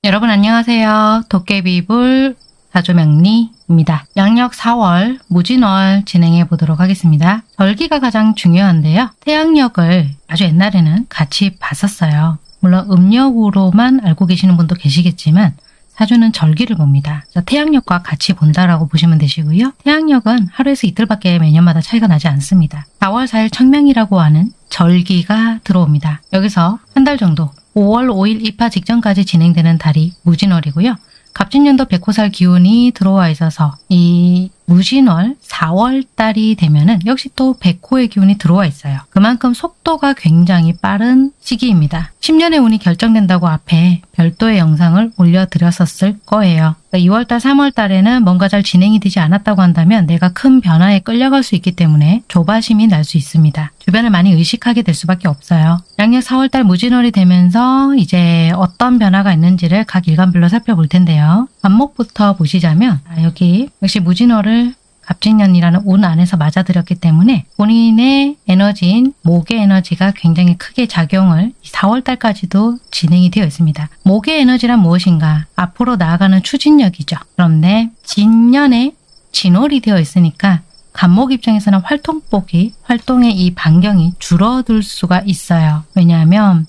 여러분 안녕하세요. 도깨비불 사주명리입니다. 양력 4월 무진월 진행해 보도록 하겠습니다. 절기가 가장 중요한데요. 태양력을 아주 옛날에는 같이 봤었어요. 물론 음력으로만 알고 계시는 분도 계시겠지만 사주는 절기를 봅니다. 태양력과 같이 본다라고 보시면 되시고요. 태양력은 하루에서 이틀밖에 매년마다 차이가 나지 않습니다. 4월 4일 청명이라고 하는 절기가 들어옵니다. 여기서 한 달 정도 5월 5일 입하 직전까지 진행되는 달이 무진월이고요. 갑진년도 백호살 기운이 들어와 있어서 이 무진월 4월 달이 되면은 역시 또 백호의 기운이 들어와 있어요. 그만큼 속도가 굉장히 빠른 시기입니다. 10년의 운이 결정된다고 앞에 별도의 영상을 올려드렸었을 거예요. 그러니까 2월달, 3월달에는 뭔가 잘 진행이 되지 않았다고 한다면 내가 큰 변화에 끌려갈 수 있기 때문에 조바심이 날 수 있습니다. 주변을 많이 의식하게 될 수밖에 없어요. 양력 4월달 무진월이 되면서 이제 어떤 변화가 있는지를 각 일간별로 살펴볼 텐데요. 간목부터 보시자면 여기 역시 무진월을 갑진년이라는 운 안에서 맞아들였기 때문에 본인의 에너지인 목의 에너지가 굉장히 크게 작용을 4월달까지도 진행이 되어 있습니다. 목의 에너지란 무엇인가? 앞으로 나아가는 추진력이죠. 그런데 진년에 진월이 되어 있으니까 간목 입장에서는 활동의 이 반경이 줄어들 수가 있어요. 왜냐하면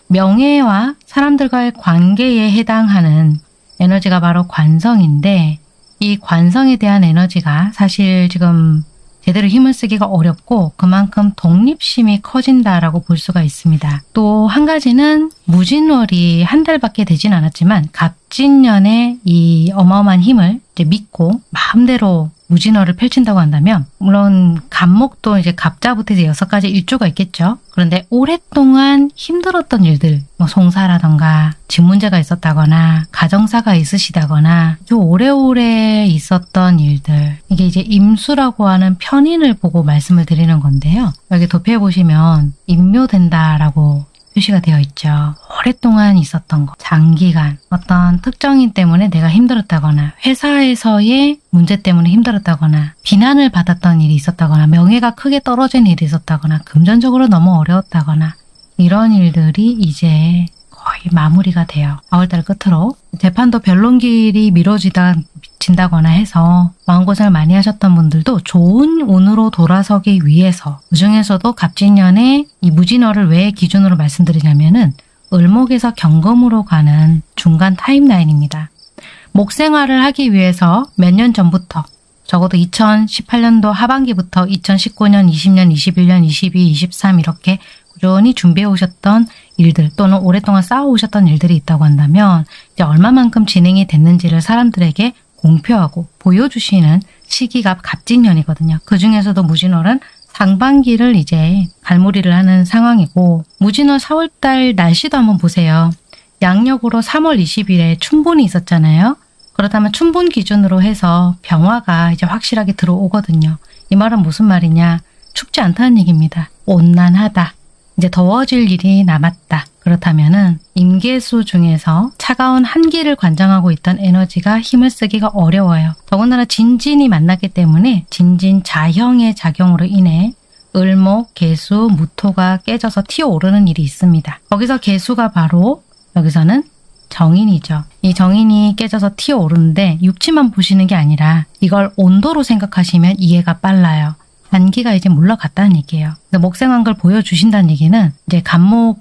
명예와 사람들과의 관계에 해당하는 에너지가 바로 관성인데 이 관성에 대한 에너지가 사실 지금 제대로 힘을 쓰기가 어렵고 그만큼 독립심이 커진다라고 볼 수가 있습니다. 또 한 가지는 무진월이 한 달밖에 되진 않았지만 갑진년의 이 어마어마한 힘을 이제 믿고 마음대로 무진월을 펼친다고 한다면 물론 간목도 이제 갑자부터 이제 6가지 일조가 있겠죠. 그런데 오랫동안 힘들었던 일들, 송사라던가 집 문제가 있었다거나 가정사가 있으시다거나 아주 오래오래 있었던 일들, 이게 이제 임수라고 하는 편인을 보고 말씀을 드리는 건데요. 여기 도표에 보시면 임묘된다라고 표시가 되어 있죠. 오랫동안 있었던 것, 장기간 어떤 특정인 때문에 내가 힘들었다거나 회사에서의 문제 때문에 힘들었다거나 비난을 받았던 일이 있었다거나 명예가 크게 떨어진 일이 있었다거나 금전적으로 너무 어려웠다거나 이런 일들이 이제 거의 마무리가 돼요. 4월달 끝으로 재판도 변론길이 미뤄진다거나 해서 마음고생을 많이 하셨던 분들도 좋은 운으로 돌아서기 위해서 그중에서도 갑진년에 이 무진월을 왜 기준으로 말씀드리냐면은 을목에서 경금으로 가는 중간 타임라인입니다. 목생활을 하기 위해서 몇 년 전부터 적어도 2018년도 하반기부터 2019년, 20년, 21년, 22, 23 이렇게 꾸준히 준비해 오셨던 일들 또는 오랫동안 쌓아오셨던 일들이 있다고 한다면 이제 얼마만큼 진행이 됐는지를 사람들에게 공표하고 보여주시는 시기가 갑진년이거든요. 그 중에서도 무진월은 상반기를 이제 갈무리를 하는 상황이고 무진월 4월달 날씨도 한번 보세요. 양력으로 3월 20일에 춘분이 있었잖아요. 그렇다면 춘분 기준으로 해서 병화가 이제 확실하게 들어오거든요. 이 말은 무슨 말이냐? 춥지 않다는 얘기입니다. 온난하다. 이제 더워질 일이 남았다. 그렇다면은 임계수 중에서 차가운 한기를 관장하고 있던 에너지가 힘을 쓰기가 어려워요. 더군다나 진진이 만났기 때문에 진진 자형의 작용으로 인해 을목, 계수, 무토가 깨져서 튀어오르는 일이 있습니다. 거기서 계수가 바로 여기서는 정인이죠. 이 정인이 깨져서 튀어오르는데 육치만 보시는 게 아니라 이걸 온도로 생각하시면 이해가 빨라요. 단기가 이제 물러갔다는 얘기예요. 목생한 걸 보여주신다는 얘기는 이제 간목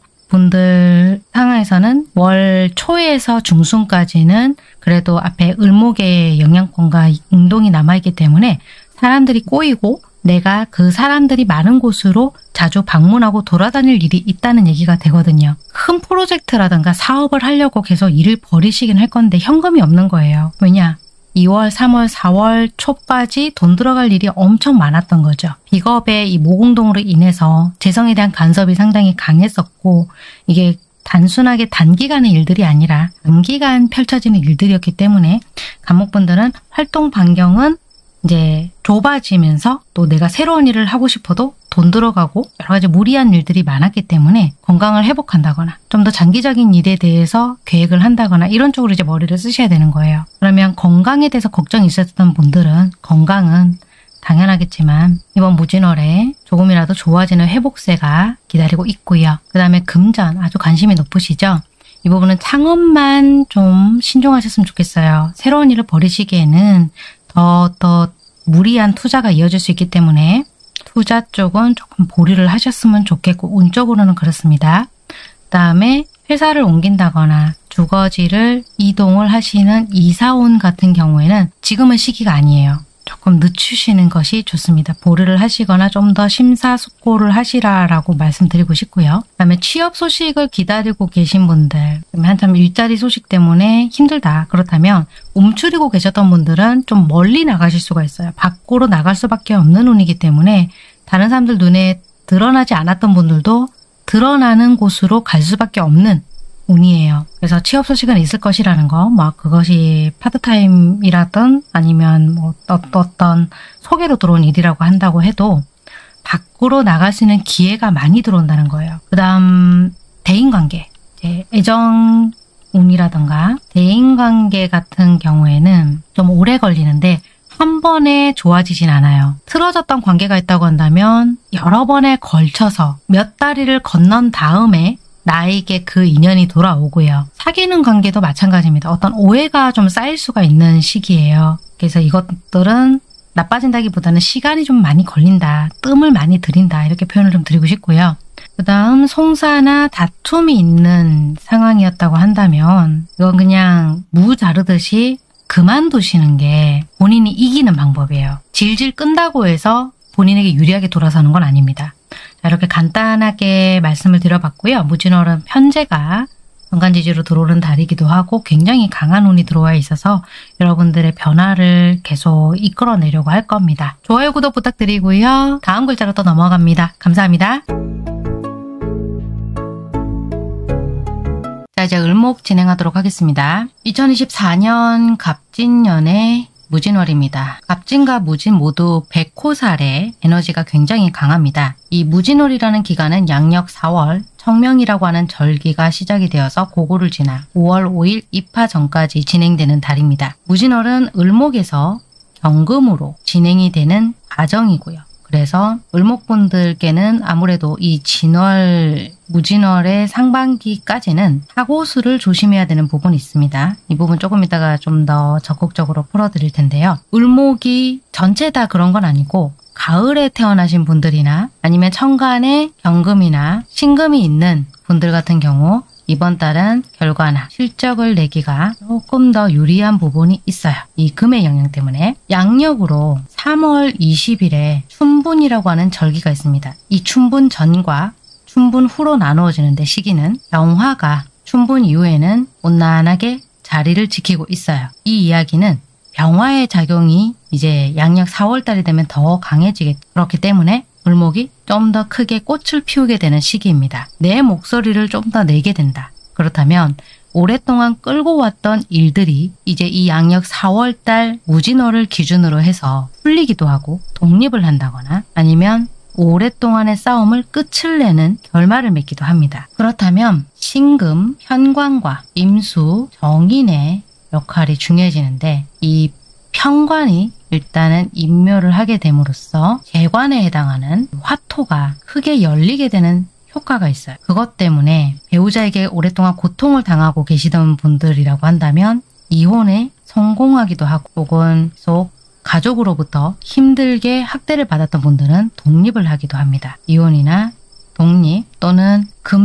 분들 상황에서는 월 초에서 중순까지는 그래도 앞에 을목의 영향권과 응동이 남아있기 때문에 사람들이 꼬이고 내가 그 사람들이 많은 곳으로 자주 방문하고 돌아다닐 일이 있다는 얘기가 되거든요. 큰 프로젝트라든가 사업을 하려고 계속 일을 벌이시긴 할 건데 현금이 없는 거예요. 왜냐? 2월, 3월, 4월 초까지 돈 들어갈 일이 엄청 많았던 거죠. 비겁의 이 모공동으로 인해서 재성에 대한 간섭이 상당히 강했었고 이게 단순하게 단기간의 일들이 아니라 장기간 펼쳐지는 일들이었기 때문에 간목분들은 활동 반경은 이제 좁아지면서 또 내가 새로운 일을 하고 싶어도 돈 들어가고 여러 가지 무리한 일들이 많았기 때문에 건강을 회복한다거나 좀 더 장기적인 일에 대해서 계획을 한다거나 이런 쪽으로 이제 머리를 쓰셔야 되는 거예요. 그러면 건강에 대해서 걱정이 있었던 분들은 건강은 당연하겠지만 이번 무진월에 조금이라도 좋아지는 회복세가 기다리고 있고요. 그 다음에 금전 아주 관심이 높으시죠? 이 부분은 창업만 좀 신중하셨으면 좋겠어요. 새로운 일을 벌이시기에는 더 무리한 투자가 이어질 수 있기 때문에 투자 쪽은 조금 보류를 하셨으면 좋겠고 운적으로는 그렇습니다. 그 다음에 회사를 옮긴다거나 주거지를 이동을 하시는 이사온 같은 경우에는 지금은 시기가 아니에요. 조금 늦추시는 것이 좋습니다. 보류를 하시거나 좀 더 심사숙고를 하시라라고 말씀드리고 싶고요. 그 다음에 취업 소식을 기다리고 계신 분들, 한참 일자리 소식 때문에 힘들다. 그렇다면 움츠리고 계셨던 분들은 좀 멀리 나가실 수가 있어요. 밖으로 나갈 수밖에 없는 운이기 때문에 다른 사람들 눈에 드러나지 않았던 분들도 드러나는 곳으로 갈 수밖에 없는 운이에요. 그래서 취업 소식은 있을 것이라는 거, 그것이 파트타임이라든 아니면 어떤 소개로 들어온 일이라고 한다고 해도 밖으로 나갈 수 있는 기회가 많이 들어온다는 거예요. 그 다음 대인관계, 애정 운이라든가 대인관계 같은 경우에는 좀 오래 걸리는데 한 번에 좋아지진 않아요. 틀어졌던 관계가 있다고 한다면 여러 번에 걸쳐서 몇 다리를 건넌 다음에 나에게 그 인연이 돌아오고요. 사귀는 관계도 마찬가지입니다. 어떤 오해가 좀 쌓일 수가 있는 시기예요. 그래서 이것들은 나빠진다기보다는 시간이 좀 많이 걸린다. 뜸을 많이 들인다. 이렇게 표현을 좀 드리고 싶고요. 그 다음 송사나 다툼이 있는 상황이었다고 한다면 이건 그냥 무 자르듯이 그만두시는 게 본인이 이기는 방법이에요. 질질 끈다고 해서 본인에게 유리하게 돌아서는 건 아닙니다. 자, 이렇게 간단하게 말씀을 드려봤고요. 무진월은 편제가 정간지지로 들어오는 달이기도 하고 굉장히 강한 운이 들어와 있어서 여러분들의 변화를 계속 이끌어내려고 할 겁니다. 좋아요, 구독 부탁드리고요. 다음 글자로 또 넘어갑니다. 감사합니다. 자, 이제 을목 진행하도록 하겠습니다. 2024년 갑진년의 무진월입니다. 갑진과 무진 모두 백호살의 에너지가 굉장히 강합니다. 이 무진월이라는 기간은 양력 4월 청명이라고 하는 절기가 시작이 되어서 고고를 지나 5월 5일 입하 전까지 진행되는 달입니다. 무진월은 을목에서 경금으로 진행이 되는 과정이고요. 그래서 을목분들께는 아무래도 이 무진월의 상반기까지는 사고수를 조심해야 되는 부분이 있습니다. 이 부분 조금 이따가 좀 더 적극적으로 풀어드릴 텐데요. 을목이 전체 다 그런 건 아니고 가을에 태어나신 분들이나 아니면 천간에 경금이나 신금이 있는 분들 같은 경우 이번 달은 결과나 실적을 내기가 조금 더 유리한 부분이 있어요. 이 금의 영향 때문에. 양력으로 3월 20일에 춘분이라고 하는 절기가 있습니다. 이 춘분 전과 춘분 후로 나누어지는데 시기는 병화가 춘분 이후에는 온난하게 자리를 지키고 있어요. 이 이야기는 병화의 작용이 이제 양력 4월 달이 되면 더 강해지게 그렇기 때문에 을목이 좀 더 크게 꽃을 피우게 되는 시기입니다. 내 목소리를 좀 더 내게 된다. 그렇다면 오랫동안 끌고 왔던 일들이 이제 이 양력 4월달 무진월을 기준으로 해서 풀리기도 하고 독립을 한다거나 아니면 오랫동안의 싸움을 끝을 내는 결말을 맺기도 합니다. 그렇다면 신금, 현관과 임수, 정인의 역할이 중요해지는데 이 편관이 일단은 임묘를 하게 됨으로써 재관에 해당하는 화토가 크게 열리게 되는 효과가 있어요. 그것 때문에 배우자에게 오랫동안 고통을 당하고 계시던 분들이라고 한다면 이혼에 성공하기도 하고 혹은 속 가족으로부터 힘들게 학대를 받았던 분들은 독립을 하기도 합니다. 이혼이나 독립 또는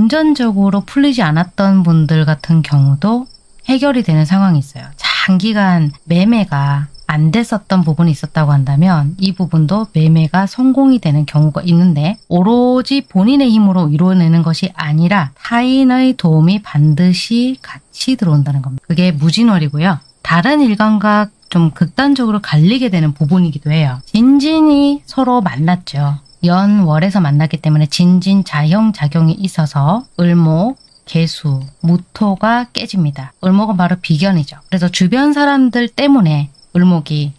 금전적으로 풀리지 않았던 분들 같은 경우도 해결이 되는 상황이 있어요. 장기간 매매가 안 됐었던 부분이 있었다고 한다면 이 부분도 매매가 성공이 되는 경우가 있는데 오로지 본인의 힘으로 이루어내는 것이 아니라 타인의 도움이 반드시 같이 들어온다는 겁니다. 그게 무진월이고요. 다른 일간과 좀 극단적으로 갈리게 되는 부분이기도 해요. 진진이 서로 만났죠. 연월에서 만났기 때문에 진진자형작용이 있어서 을목, 개수, 무토가 깨집니다. 을목은 바로 비견이죠. 그래서 주변 사람들 때문에 을목이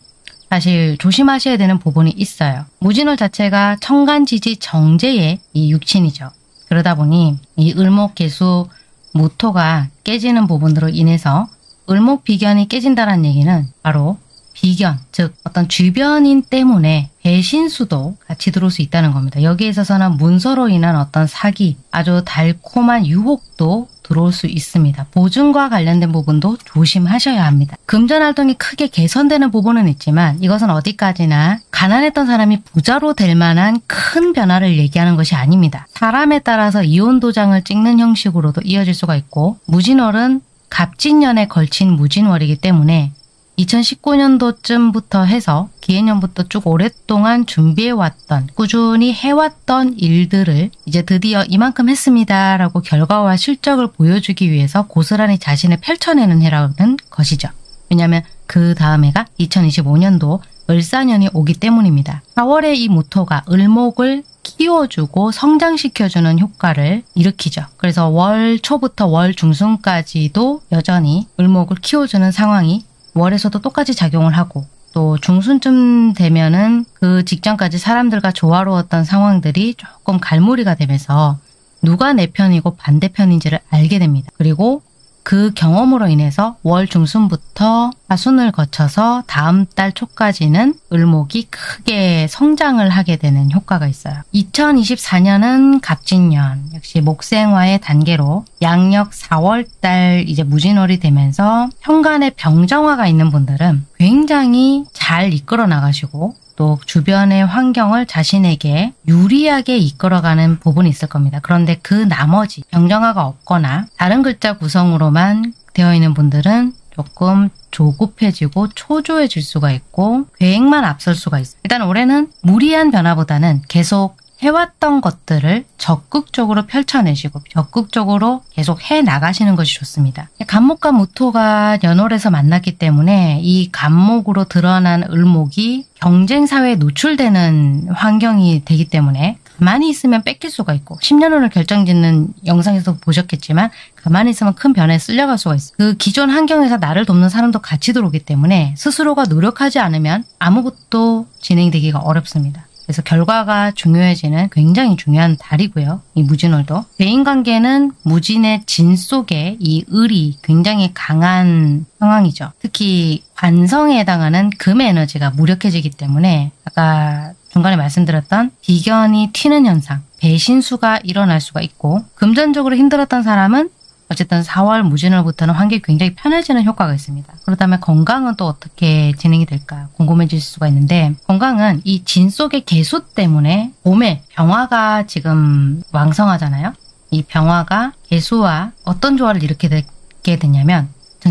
사실 조심하셔야 되는 부분이 있어요. 무진월 자체가 천간지지 정제의 이 육친이죠. 그러다 보니 이 을목, 개수, 무토가 깨지는 부분으로 인해서 을목 비견이 깨진다는 얘기는 바로 비견, 즉 어떤 주변인 때문에 배신수도 같이 들어올 수 있다는 겁니다. 여기에 있어서는 문서로 인한 어떤 사기, 아주 달콤한 유혹도 들어올 수 있습니다. 보증과 관련된 부분도 조심하셔야 합니다. 금전활동이 크게 개선되는 부분은 있지만 이것은 어디까지나 가난했던 사람이 부자로 될 만한 큰 변화를 얘기하는 것이 아닙니다. 사람에 따라서 이혼도장을 찍는 형식으로도 이어질 수가 있고 무진월은 갑진년에 걸친 무진월이기 때문에 2019년도쯤부터 해서 기해년부터 쭉 오랫동안 준비해왔던 꾸준히 해왔던 일들을 이제 드디어 이만큼 했습니다 라고 결과와 실적을 보여주기 위해서 고스란히 자신을 펼쳐내는 해라는 것이죠. 왜냐하면 그 다음 해가 2025년도 을사년이 오기 때문입니다. 4월에 이 모토가 을목을 키워주고 성장시켜주는 효과를 일으키죠. 그래서 월 초부터 월 중순까지도 여전히 을목을 키워주는 상황이 월에서도 똑같이 작용을 하고 또 중순쯤 되면은 그 직전까지 사람들과 조화로웠던 상황들이 조금 갈무리가 되면서 누가 내 편이고 반대편인지를 알게 됩니다. 그리고 그 경험으로 인해서 월 중순부터 하순을 거쳐서 다음 달 초까지는 을목이 크게 성장을 하게 되는 효과가 있어요. 2024년은 갑진년, 역시 목생화의 단계로 양력 4월달 이제 무진월이 되면서 현관에 병정화가 있는 분들은 굉장히 잘 이끌어 나가시고 또 주변의 환경을 자신에게 유리하게 이끌어가는 부분이 있을 겁니다. 그런데 그 나머지 병정화가 없거나 다른 글자 구성으로만 되어 있는 분들은 조금 조급해지고 초조해질 수가 있고 계획만 앞설 수가 있어요. 일단 올해는 무리한 변화보다는 계속 해왔던 것들을 적극적으로 펼쳐내시고 적극적으로 계속 해나가시는 것이 좋습니다. 간목과 무토가 연월에서 만났기 때문에 이 간목으로 드러난 을목이 경쟁사회에 노출되는 환경이 되기 때문에 가만히 있으면 뺏길 수가 있고 10년 후를 결정짓는 영상에서 보셨겠지만 가만히 있으면 큰 변화에 쓸려갈 수가 있어요. 그 기존 환경에서 나를 돕는 사람도 같이 들어오기 때문에 스스로가 노력하지 않으면 아무것도 진행되기가 어렵습니다. 그래서 결과가 중요해지는 굉장히 중요한 달이고요. 이 무진월도. 대인관계는 무진의 진 속에 이 을이 굉장히 강한 상황이죠. 특히 관성에 해당하는 금의 에너지가 무력해지기 때문에 아까 중간에 말씀드렸던 비견이 튀는 현상, 배신수가 일어날 수가 있고 금전적으로 힘들었던 사람은 어쨌든 4월 무진월부터는 환경이 굉장히 편해지는 효과가 있습니다. 그렇다면 건강은 또 어떻게 진행이 될까 궁금해질 수가 있는데 건강은 이 진 속의 개수 때문에 봄에 병화가 지금 왕성하잖아요. 이 병화가 개수와 어떤 조화를 일으키게 되냐면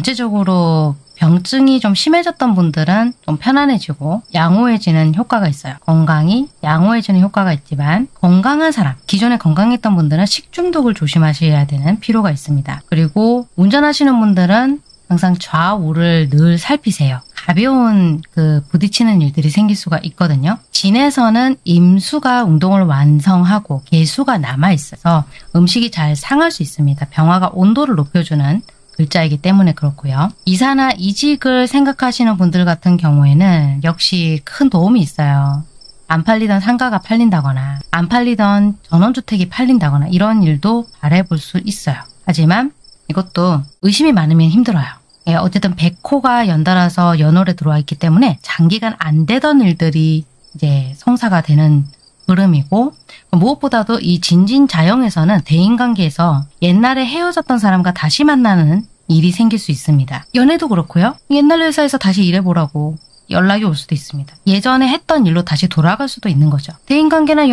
전체적으로 병증이 좀 심해졌던 분들은 좀 편안해지고 양호해지는 효과가 있어요. 건강이 양호해지는 효과가 있지만 건강한 사람, 기존에 건강했던 분들은 식중독을 조심하셔야 되는 필요가 있습니다. 그리고 운전하시는 분들은 항상 좌우를 늘 살피세요. 가벼운 부딪히는 일들이 생길 수가 있거든요. 진에서는 임수가 운동을 완성하고 개수가 남아있어서 음식이 잘 상할 수 있습니다. 병화가 온도를 높여주는 글자이기 때문에 그렇고요. 이사나 이직을 생각하시는 분들 같은 경우에는 역시 큰 도움이 있어요. 안 팔리던 상가가 팔린다거나 안 팔리던 전원주택이 팔린다거나 이런 일도 바라볼 수 있어요. 하지만 이것도 의심이 많으면 힘들어요. 예, 어쨌든 백호가 연달아서 연월에 들어와 있기 때문에 장기간 안 되던 일들이 이제 성사가 되는 흐름이고 무엇보다도 이 진진자영에서는 대인관계에서 옛날에 헤어졌던 사람과 다시 만나는 일이 생길 수 있습니다. 연애도 그렇고요. 옛날 회사에서 다시 일해보라고 연락이 올 수도 있습니다. 예전에 했던 일로 다시 돌아갈 수도 있는 거죠. 대인관계나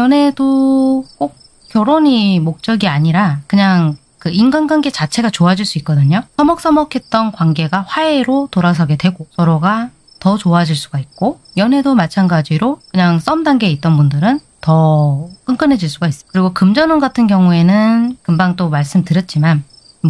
연애도 꼭 결혼이 목적이 아니라 그냥 그 인간관계 자체가 좋아질 수 있거든요. 서먹서먹했던 관계가 화해로 돌아서게 되고 서로가 더 좋아질 수가 있고 연애도 마찬가지로 그냥 썸 단계에 있던 분들은 더 끈끈해질 수가 있어요. 그리고 금전운 같은 경우에는 금방 또 말씀드렸지만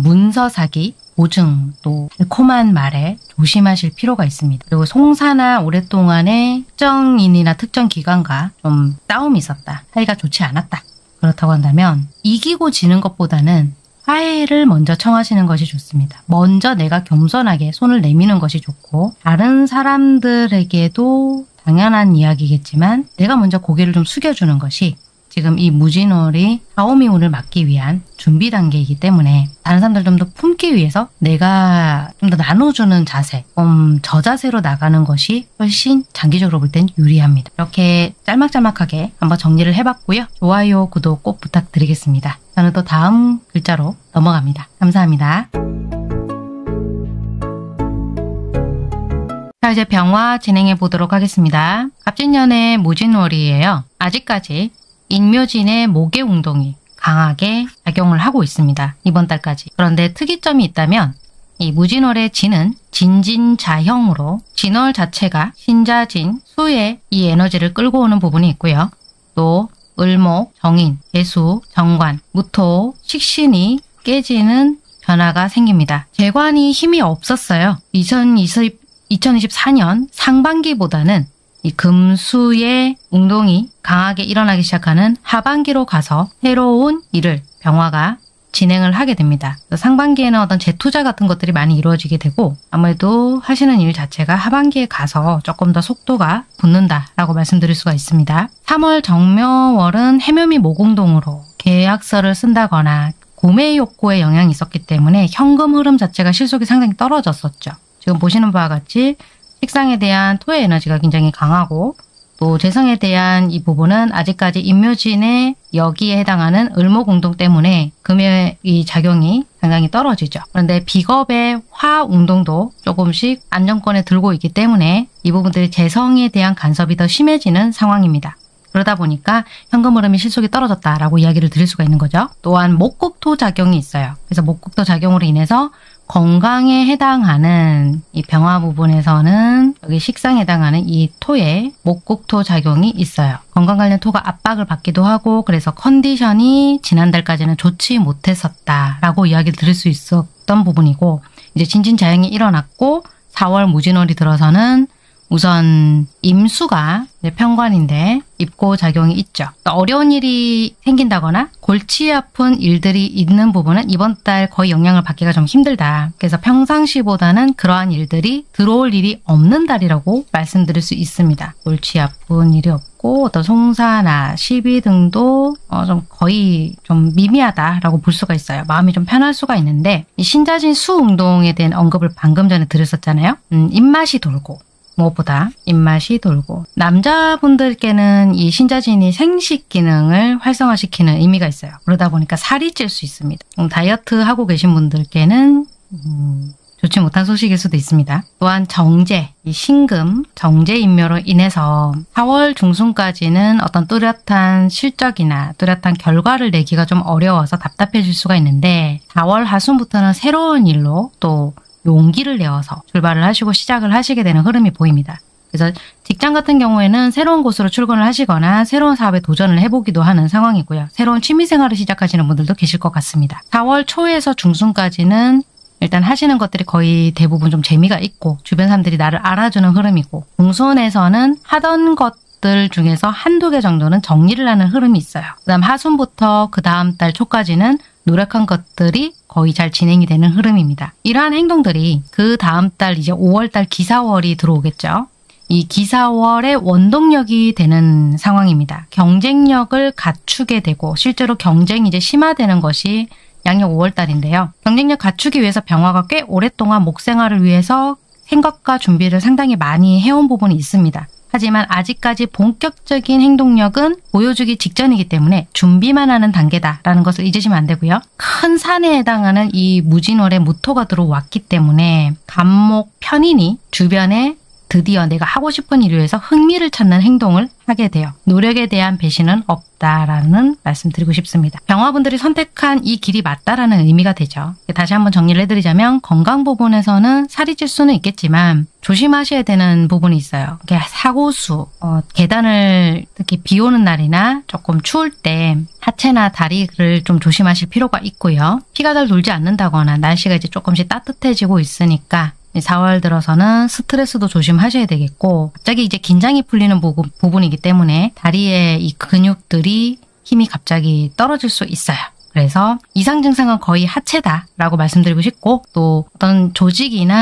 문서 사기, 보증, 또 달콤한 말에 조심하실 필요가 있습니다. 그리고 송사나 오랫동안의 특정인이나 특정 기관과 좀 싸움이 있었다. 사이가 좋지 않았다. 그렇다고 한다면 이기고 지는 것보다는 화해를 먼저 청하시는 것이 좋습니다. 먼저 내가 겸손하게 손을 내미는 것이 좋고 다른 사람들에게도 당연한 이야기겠지만 내가 먼저 고개를 좀 숙여주는 것이 지금 이 무진월이 사오미운을 막기 위한 준비 단계이기 때문에 다른 사람들 좀 더 품기 위해서 내가 좀 더 나눠주는 자세, 저 자세로 나가는 것이 훨씬 장기적으로 볼 땐 유리합니다. 이렇게 짤막짤막하게 한번 정리를 해봤고요. 좋아요, 구독 꼭 부탁드리겠습니다. 저는 또 다음 글자로 넘어갑니다. 감사합니다. 자, 이제 병화 진행해 보도록 하겠습니다. 갑진년의 무진월이에요. 아직까지 인묘진의 목의 운동이 강하게 작용을 하고 있습니다. 이번 달까지. 그런데 특이점이 있다면 이 무진월의 진은 진진자형으로 진월 자체가 신자진, 수의 이 에너지를 끌고 오는 부분이 있고요. 또 을목, 정인, 개수, 정관, 무토, 식신이 깨지는 변화가 생깁니다. 재관이 힘이 없었어요. 2024년 상반기보다는 이 금수의 운동이 강하게 일어나기 시작하는 하반기로 가서 새로운 일을 병화가 진행을 하게 됩니다. 상반기에는 어떤 재투자 같은 것들이 많이 이루어지게 되고 아무래도 하시는 일 자체가 하반기에 가서 조금 더 속도가 붙는다라고 말씀드릴 수가 있습니다. 3월 정묘월은 해묘미 모공동으로 계약서를 쓴다거나 구매 욕구에 영향이 있었기 때문에 현금 흐름 자체가 실속이 상당히 떨어졌었죠. 지금 보시는 바와 같이 식상에 대한 토의 에너지가 굉장히 강하고 또 재성에 대한 이 부분은 아직까지 인묘진의 여기에 해당하는 을목운동 때문에 금의 이 작용이 상당히 떨어지죠. 그런데 비겁의 화운동도 조금씩 안정권에 들고 있기 때문에 이 부분들이 재성에 대한 간섭이 더 심해지는 상황입니다. 그러다 보니까 현금 흐름이 실속이 떨어졌다라고 이야기를 드릴 수가 있는 거죠. 또한 목국토 작용이 있어요. 그래서 목국토 작용으로 인해서 건강에 해당하는 이 병화 부분에서는 여기 식상에 해당하는 이 토의 목국토 작용이 있어요. 건강 관련 토가 압박을 받기도 하고 그래서 컨디션이 지난달까지는 좋지 못했었다라고 이야기를 드릴 수 있었던 부분이고 이제 진진자형이 일어났고 4월 무진월이 들어서는 우선 임수가 편관인데 입고 작용이 있죠. 그러니까 어려운 일이 생긴다거나 골치 아픈 일들이 있는 부분은 이번 달 거의 영향을 받기가 좀 힘들다. 그래서 평상시보다는 그러한 일들이 들어올 일이 없는 달이라고 말씀드릴 수 있습니다. 골치 아픈 일이 없고 어떤 송사나 시비 등도 좀 거의 좀 미미하다라고 볼 수가 있어요. 마음이 좀 편할 수가 있는데 이 신자진 수운동에 대한 언급을 방금 전에 드렸었잖아요. 입맛이 돌고 무엇보다 입맛이 돌고 남자분들께는 이 신자진이 생식 기능을 활성화시키는 의미가 있어요. 그러다 보니까 살이 찔 수 있습니다. 다이어트 하고 계신 분들께는 좋지 못한 소식일 수도 있습니다. 또한 정제, 이 신금, 정제인묘로 인해서 4월 중순까지는 어떤 뚜렷한 실적이나 뚜렷한 결과를 내기가 좀 어려워서 답답해질 수가 있는데 4월 하순부터는 새로운 일로 또 용기를 내어서 출발을 하시고 시작을 하시게 되는 흐름이 보입니다. 그래서 직장 같은 경우에는 새로운 곳으로 출근을 하시거나 새로운 사업에 도전을 해보기도 하는 상황이고요. 새로운 취미생활을 시작하시는 분들도 계실 것 같습니다. 4월 초에서 중순까지는 일단 하시는 것들이 거의 대부분 좀 재미가 있고 주변 사람들이 나를 알아주는 흐름이고 중순에서는 하던 것들 중에서 한두 개 정도는 정리를 하는 흐름이 있어요. 그 다음 하순부터 그 다음 달 초까지는 노력한 것들이 거의 잘 진행이 되는 흐름입니다. 이러한 행동들이 그 다음 달 이제 5월달 기사월이 들어오겠죠. 이 기사월의 원동력이 되는 상황입니다. 경쟁력을 갖추게 되고 실제로 경쟁이 이제 심화되는 것이 양력 5월달인데요. 경쟁력 갖추기 위해서 병화가 꽤 오랫동안 목생활을 위해서 생각과 준비를 상당히 많이 해온 부분이 있습니다. 하지만 아직까지 본격적인 행동력은 보여주기 직전이기 때문에 준비만 하는 단계다라는 것을 잊으시면 안 되고요. 큰 산에 해당하는 이 무진월의 무토가 들어왔기 때문에 간목 편인이 주변에 드디어 내가 하고 싶은 일을 위해서 흥미를 찾는 행동을 하게 돼요. 노력에 대한 배신은 없다라는 말씀 드리고 싶습니다. 병화분들이 선택한 이 길이 맞다라는 의미가 되죠. 다시 한번 정리를 해드리자면 건강 부분에서는 살이 찔 수는 있겠지만 조심하셔야 되는 부분이 있어요. 사고수, 계단을 특히 비 오는 날이나 조금 추울 때 하체나 다리를 좀 조심하실 필요가 있고요. 피가 잘 돌지 않는다거나 날씨가 이제 조금씩 따뜻해지고 있으니까 4월 들어서는 스트레스도 조심하셔야 되겠고 갑자기 이제 긴장이 풀리는 부분이기 때문에 다리의 이 근육들이 힘이 갑자기 떨어질 수 있어요. 그래서 이상 증상은 거의 하체다라고 말씀드리고 싶고 또 어떤 조직이나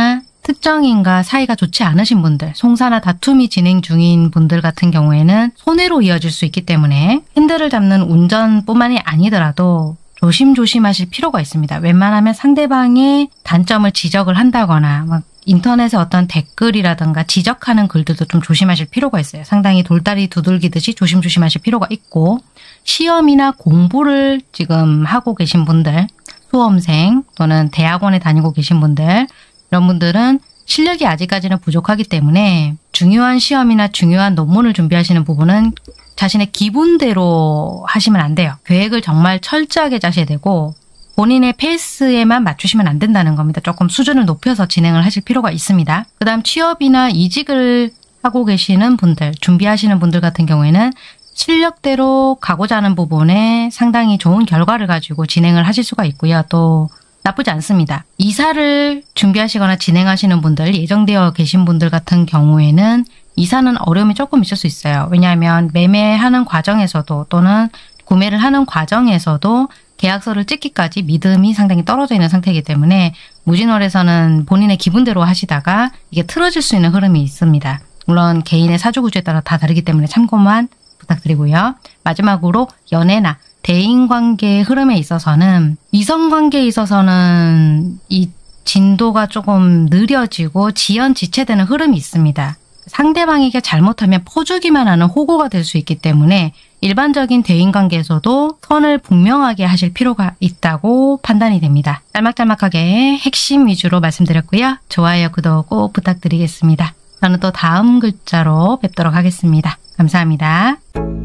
특정인과 사이가 좋지 않으신 분들, 송사나 다툼이 진행 중인 분들 같은 경우에는 손해로 이어질 수 있기 때문에 핸들을 잡는 운전뿐만이 아니더라도 조심조심하실 필요가 있습니다. 웬만하면 상대방의 단점을 지적을 한다거나 막 인터넷에 어떤 댓글이라든가 지적하는 글들도 좀 조심하실 필요가 있어요. 상당히 돌다리 두들기듯이 조심조심하실 필요가 있고, 시험이나 공부를 지금 하고 계신 분들, 수험생 또는 대학원에 다니고 계신 분들, 이런 분들은 실력이 아직까지는 부족하기 때문에 중요한 시험이나 중요한 논문을 준비하시는 부분은 자신의 기분대로 하시면 안 돼요. 계획을 정말 철저하게 짜셔야 되고 본인의 페이스에만 맞추시면 안 된다는 겁니다. 조금 수준을 높여서 진행을 하실 필요가 있습니다. 그 다음 취업이나 이직을 하고 계시는 분들, 준비하시는 분들 같은 경우에는 실력대로 가고자 하는 부분에 상당히 좋은 결과를 가지고 진행을 하실 수가 있고요. 또 나쁘지 않습니다. 이사를 준비하시거나 진행하시는 분들, 예정되어 계신 분들 같은 경우에는 이사는 어려움이 조금 있을 수 있어요. 왜냐하면 매매하는 과정에서도 또는 구매를 하는 과정에서도 계약서를 찍기까지 믿음이 상당히 떨어져 있는 상태이기 때문에 무진월에서는 본인의 기분대로 하시다가 이게 틀어질 수 있는 흐름이 있습니다. 물론 개인의 사주구조에 따라 다 다르기 때문에 참고만 부탁드리고요. 마지막으로 연애나 대인관계의 흐름에 있어서는, 이성관계에 있어서는 이 진도가 조금 느려지고 지연지체되는 흐름이 있습니다. 상대방에게 잘못하면 퍼주기만 하는 호구가 될 수 있기 때문에 일반적인 대인관계에서도 선을 분명하게 하실 필요가 있다고 판단이 됩니다. 짤막짤막하게 핵심 위주로 말씀드렸고요. 좋아요, 구독 꼭 부탁드리겠습니다. 저는 또 다음 글자로 뵙도록 하겠습니다. 감사합니다.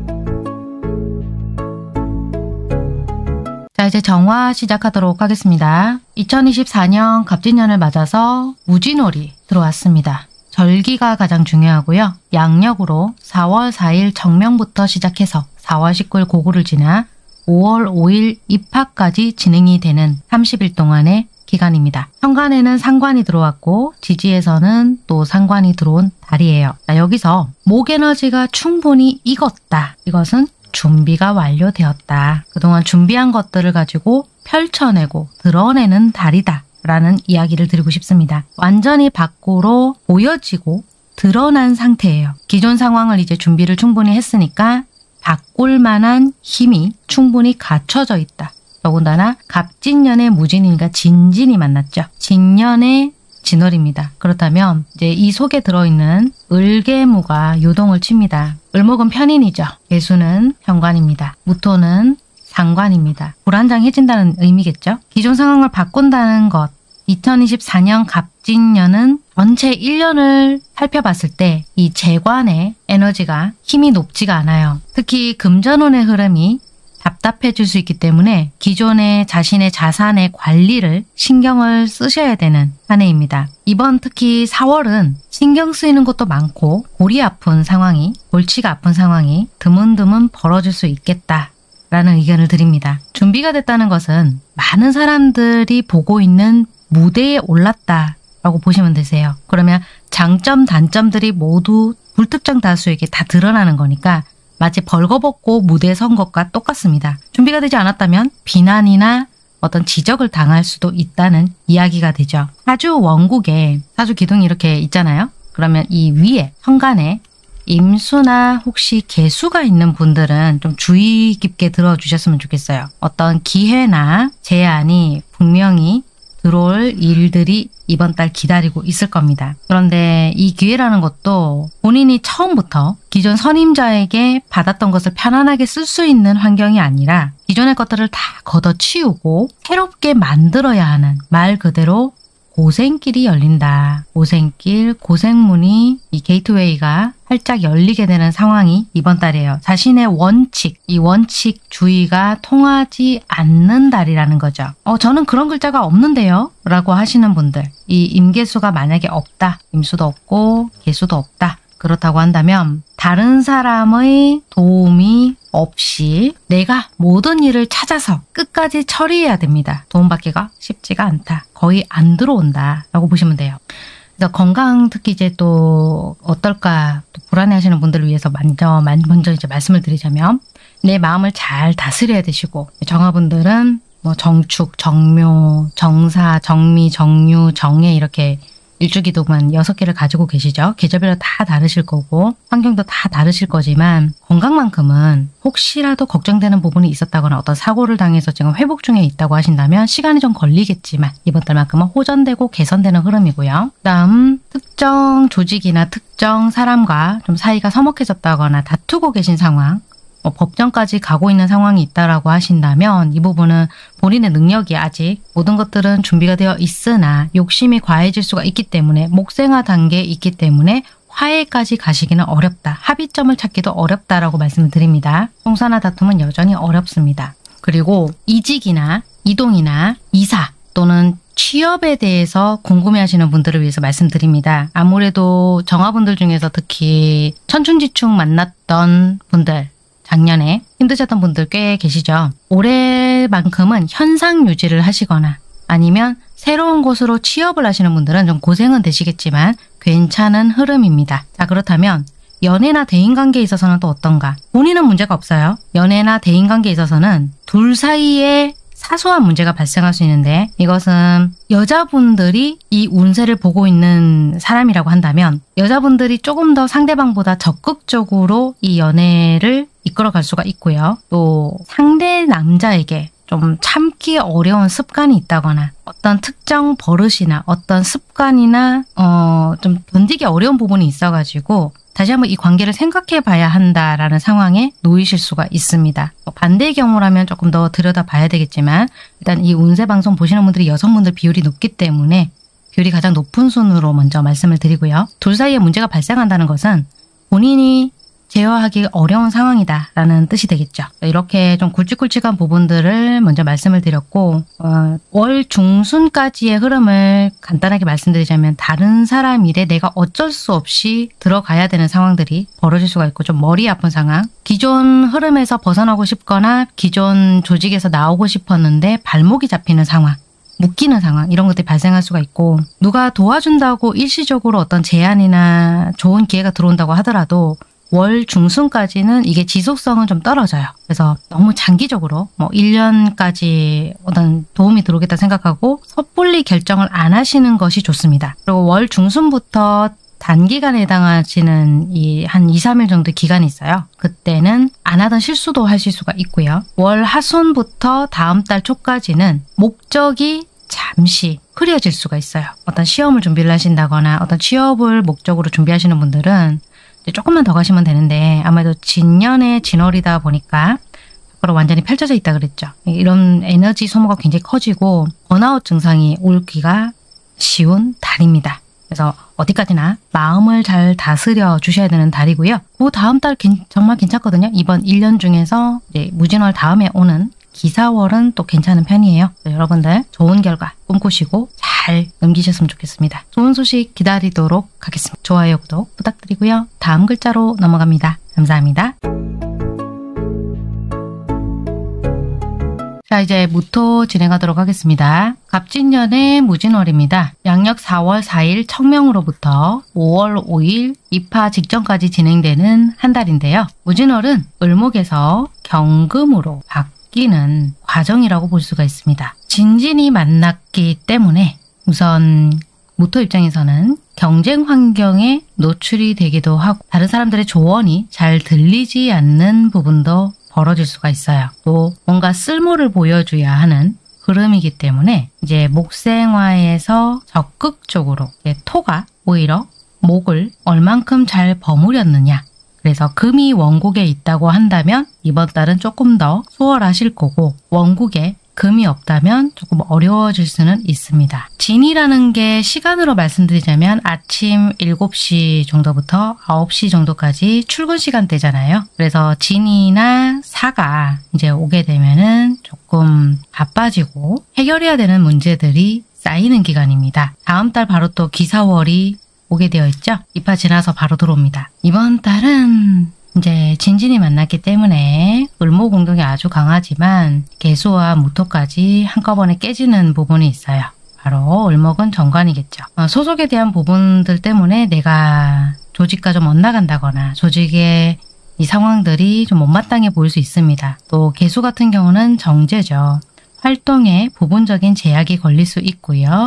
자, 이제 정화 시작하도록 하겠습니다. 2024년 갑진년을 맞아서 무진월이 들어왔습니다. 절기가 가장 중요하고요. 양력으로 4월 4일 정명부터 시작해서 4월 19일 고구를 지나 5월 5일 입하까지 진행이 되는 30일 동안의 기간입니다. 현관에는 상관이 들어왔고 지지에서는 또 상관이 들어온 달이에요. 자, 여기서 목에너지가 충분히 익었다. 이것은 준비가 완료되었다. 그동안 준비한 것들을 가지고 펼쳐내고 드러내는 달이다. 라는 이야기를 드리고 싶습니다. 완전히 밖으로 보여지고 드러난 상태예요. 기존 상황을 이제 준비를 충분히 했으니까 바꿀 만한 힘이 충분히 갖춰져 있다. 더군다나 갑진년의 무진이니까 진진이 만났죠. 진년의 진월입니다. 그렇다면 이제 이 속에 들어있는 을계무가 요동을 칩니다. 을목은 편인이죠. 개수는 현관입니다. 무토는 상관입니다. 불안정해진다는 의미겠죠. 기존 상황을 바꾼다는 것. 2024년 갑진년은 전체 1년을 살펴봤을 때 이 재관의 에너지가 힘이 높지가 않아요. 특히 금전운의 흐름이 답답해질 수 있기 때문에 기존의 자신의 자산의 관리를 신경을 쓰셔야 되는 한 해입니다. 이번 특히 4월은 신경 쓰이는 것도 많고 골이 아픈 상황이, 골치가 아픈 상황이 드문드문 벌어질 수 있겠다. 라는 의견을 드립니다. 준비가 됐다는 것은 많은 사람들이 보고 있는 무대에 올랐다라고 보시면 되세요. 그러면 장점, 단점들이 모두 불특정 다수에게 다 드러나는 거니까 마치 벌거벗고 무대에 선 것과 똑같습니다. 준비가 되지 않았다면 비난이나 어떤 지적을 당할 수도 있다는 이야기가 되죠. 사주 원국에 사주 기둥이 이렇게 있잖아요. 그러면 이 위에 현관에 임수나 혹시 개수가 있는 분들은 좀 주의 깊게 들어주셨으면 좋겠어요. 어떤 기회나 제안이 분명히 들어올 일들이 이번 달 기다리고 있을 겁니다. 그런데 이 기회라는 것도 본인이 처음부터 기존 선임자에게 받았던 것을 편안하게 쓸 수 있는 환경이 아니라 기존의 것들을 다 걷어치우고 새롭게 만들어야 하는, 말 그대로 고생길이 열린다. 고생길, 고생문이, 이 게이트웨이가 활짝 열리게 되는 상황이 이번 달이에요. 자신의 원칙, 이 원칙주의가 통하지 않는 달이라는 거죠. 저는 그런 글자가 없는데요? 라고 하시는 분들, 이 임계수가 만약에 없다, 임수도 없고 개수도 없다. 그렇다고 한다면 다른 사람의 도움이 없이 내가 모든 일을 찾아서 끝까지 처리해야 됩니다. 도움받기가 쉽지가 않다. 거의 안 들어온다 라고 보시면 돼요. 그래서 건강 특히 이제 또 어떨까 또 불안해하시는 분들을 위해서 먼저 이제 말씀을 드리자면 내 마음을 잘 다스려야 되시고, 정화분들은 뭐 정축, 정묘, 정사, 정미, 정유, 정해 이렇게 일주기도만 6개를 가지고 계시죠. 계절별로 다 다르실 거고 환경도 다 다르실 거지만 건강만큼은 혹시라도 걱정되는 부분이 있었다거나 어떤 사고를 당해서 지금 회복 중에 있다고 하신다면 시간이 좀 걸리겠지만 이번 달만큼은 호전되고 개선되는 흐름이고요. 그다음 특정 조직이나 특정 사람과 좀 사이가 서먹해졌다거나 다투고 계신 상황, 법정까지 가고 있는 상황이 있다라고 하신다면 이 부분은 본인의 능력이 아직 모든 것들은 준비가 되어 있으나 욕심이 과해질 수가 있기 때문에 목생화 단계에 있기 때문에 화해까지 가시기는 어렵다. 합의점을 찾기도 어렵다라고 말씀을 드립니다. 송사나 다툼은 여전히 어렵습니다. 그리고 이직이나 이동이나 이사 또는 취업에 대해서 궁금해하시는 분들을 위해서 말씀드립니다. 아무래도 정화분들 중에서 특히 천충지충 만났던 분들 작년에 힘드셨던 분들 꽤 계시죠. 올해만큼은 현상 유지를 하시거나 아니면 새로운 곳으로 취업을 하시는 분들은 좀 고생은 되시겠지만 괜찮은 흐름입니다. 자, 그렇다면 연애나 대인관계에 있어서는 또 어떤가? 본인은 문제가 없어요. 연애나 대인관계에 있어서는 둘 사이에 사소한 문제가 발생할 수 있는데 이것은 여자분들이 이 운세를 보고 있는 사람이라고 한다면 여자분들이 조금 더 상대방보다 적극적으로 이 연애를 이끌어갈 수가 있고요. 또 상대 남자에게 좀 참기 어려운 습관이 있다거나 어떤 특정 버릇이나 어떤 습관이나 좀 견디기 어려운 부분이 있어가지고 다시 한번 이 관계를 생각해 봐야 한다라는 상황에 놓이실 수가 있습니다. 반대의 경우라면 조금 더 들여다봐야 되겠지만 일단 이 운세 방송 보시는 분들이 여성분들 비율이 높기 때문에 비율이 가장 높은 순으로 먼저 말씀을 드리고요. 둘 사이에 문제가 발생한다는 것은 본인이 제어하기 어려운 상황이다라는 뜻이 되겠죠. 이렇게 좀 굵직굵직한 부분들을 먼저 말씀을 드렸고 월 중순까지의 흐름을 간단하게 말씀드리자면 다른 사람 일에 내가 어쩔 수 없이 들어가야 되는 상황들이 벌어질 수가 있고 좀 머리 아픈 상황, 기존 흐름에서 벗어나고 싶거나 기존 조직에서 나오고 싶었는데 발목이 잡히는 상황, 묶이는 상황 이런 것들이 발생할 수가 있고 누가 도와준다고 일시적으로 어떤 제안이나 좋은 기회가 들어온다고 하더라도 월 중순까지는 이게 지속성은 좀 떨어져요. 그래서 너무 장기적으로 1년까지 어떤 도움이 들어오겠다 생각하고 섣불리 결정을 안 하시는 것이 좋습니다. 그리고 월 중순부터 단기간에 해당하시는 이 한 2, 3일 정도 기간이 있어요. 그때는 안 하던 실수도 하실 수가 있고요. 월 하순부터 다음 달 초까지는 목적이 잠시 흐려질 수가 있어요. 어떤 시험을 준비를 하신다거나 어떤 취업을 목적으로 준비하시는 분들은 조금만 더 가시면 되는데 아무래도 진년의 진월이다 보니까 밖으로 완전히 펼쳐져 있다 그랬죠. 이런 에너지 소모가 굉장히 커지고 번아웃 증상이 오기가 쉬운 달입니다. 그래서 어디까지나 마음을 잘 다스려 주셔야 되는 달이고요. 그 다음 달 정말 괜찮거든요. 이번 1년 중에서 이제 무진월 다음에 오는 기사월은 또 괜찮은 편이에요. 여러분들 좋은 결과 꿈꾸시고 잘 넘기셨으면 좋겠습니다. 좋은 소식 기다리도록 하겠습니다. 좋아요, 구독 부탁드리고요. 다음 글자로 넘어갑니다. 감사합니다. 자, 이제 무토 진행하도록 하겠습니다. 갑진년의 무진월입니다. 양력 4월 4일 청명으로부터 5월 5일 입하 직전까지 진행되는 한 달인데요. 무진월은 을목에서 경금으로 바뀌는 과정이라고 볼 수가 있습니다. 진진이 만났기 때문에 우선 무토 입장에서는 경쟁 환경에 노출이 되기도 하고 다른 사람들의 조언이 잘 들리지 않는 부분도 벌어질 수가 있어요. 또 뭔가 쓸모를 보여줘야 하는 흐름이기 때문에 이제 목생화에서 적극적으로 토가 오히려 목을 얼만큼 잘 버무렸느냐. 그래서 금이 원국에 있다고 한다면 이번 달은 조금 더 수월하실 거고 원국에 금이 없다면 조금 어려워질 수는 있습니다. 진이라는 게 시간으로 말씀드리자면 아침 7시 정도부터 9시 정도까지 출근 시간대잖아요. 그래서 진이나 사가 이제 오게 되면은 조금 바빠지고 해결해야 되는 문제들이 쌓이는 기간입니다. 다음 달 바로 또 기사월이 오게 되어 있죠. 입하 지나서 바로 들어옵니다. 이번 달은 이제 진진이 만났기 때문에 을목 공동이 아주 강하지만 개수와 무토까지 한꺼번에 깨지는 부분이 있어요. 바로 을목은 정관이겠죠. 소속에 대한 부분들 때문에 내가 조직과 좀 엇나간다거나 조직의 이 상황들이 좀 못마땅해 보일 수 있습니다. 또 개수 같은 경우는 정제죠. 활동에 부분적인 제약이 걸릴 수 있고요.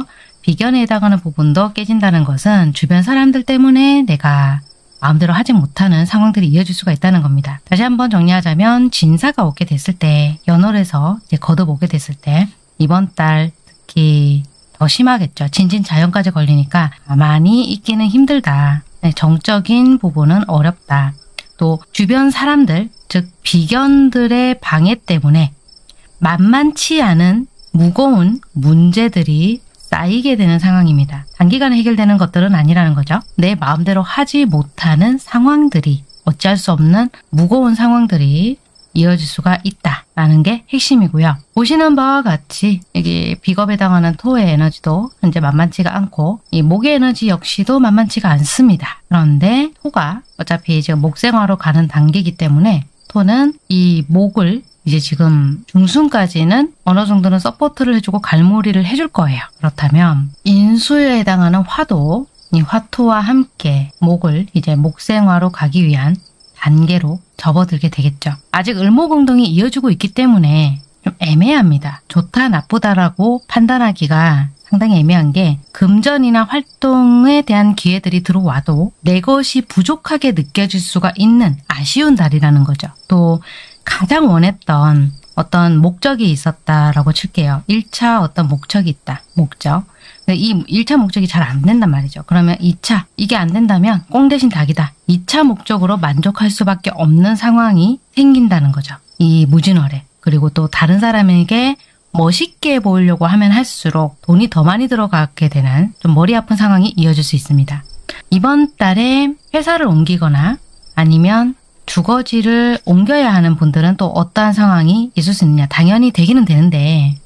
비견에 해당하는 부분도 깨진다는 것은 주변 사람들 때문에 내가 마음대로 하지 못하는 상황들이 이어질 수가 있다는 겁니다. 다시 한번 정리하자면 진사가 오게 됐을 때, 연월에서 이제 거듭 오게 됐을 때 이번 달 특히 더 심하겠죠. 진진자연까지 걸리니까 많이 있기는 힘들다. 정적인 부분은 어렵다. 또 주변 사람들, 즉 비견들의 방해 때문에 만만치 않은 무거운 문제들이 쌓이게 되는 상황입니다. 단기간에 해결되는 것들은 아니라는 거죠. 내 마음대로 하지 못하는 상황들이, 어찌할 수 없는 무거운 상황들이 이어질 수가 있다라는 게 핵심이고요. 보시는 바와 같이 여기 비겁에 해당하는 토의 에너지도 현재 만만치가 않고 이 목의 에너지 역시도 만만치가 않습니다. 그런데 토가 어차피 지금 목생화로 가는 단계이기 때문에 토는 이 목을 이제 지금 중순까지는 어느 정도는 서포트를 해주고 갈무리를 해줄 거예요. 그렇다면 인수에 해당하는 화도, 이 화토와 함께 목을 이제 목생화로 가기 위한 단계로 접어들게 되겠죠. 아직 을목운동이 이어지고 있기 때문에 좀 애매합니다. 좋다 나쁘다라고 판단하기가 상당히 애매한 게, 금전이나 활동에 대한 기회들이 들어와도 내 것이 부족하게 느껴질 수가 있는 아쉬운 달이라는 거죠. 또 가장 원했던 어떤 목적이 있었다라고 칠게요. 1차 어떤 목적이 있다. 목적. 이 1차 목적이 잘 안 된단 말이죠. 그러면 2차, 이게 안 된다면 꽁 대신 닭이다. 2차 목적으로 만족할 수밖에 없는 상황이 생긴다는 거죠. 이 무진월에. 그리고 또 다른 사람에게 멋있게 보이려고 하면 할수록 돈이 더 많이 들어가게 되는 좀 머리 아픈 상황이 이어질 수 있습니다. 이번 달에 회사를 옮기거나 아니면 주거지를 옮겨야 하는 분들은 또 어떠한 상황이 있을 수 있느냐. 당연히 되기는 되는데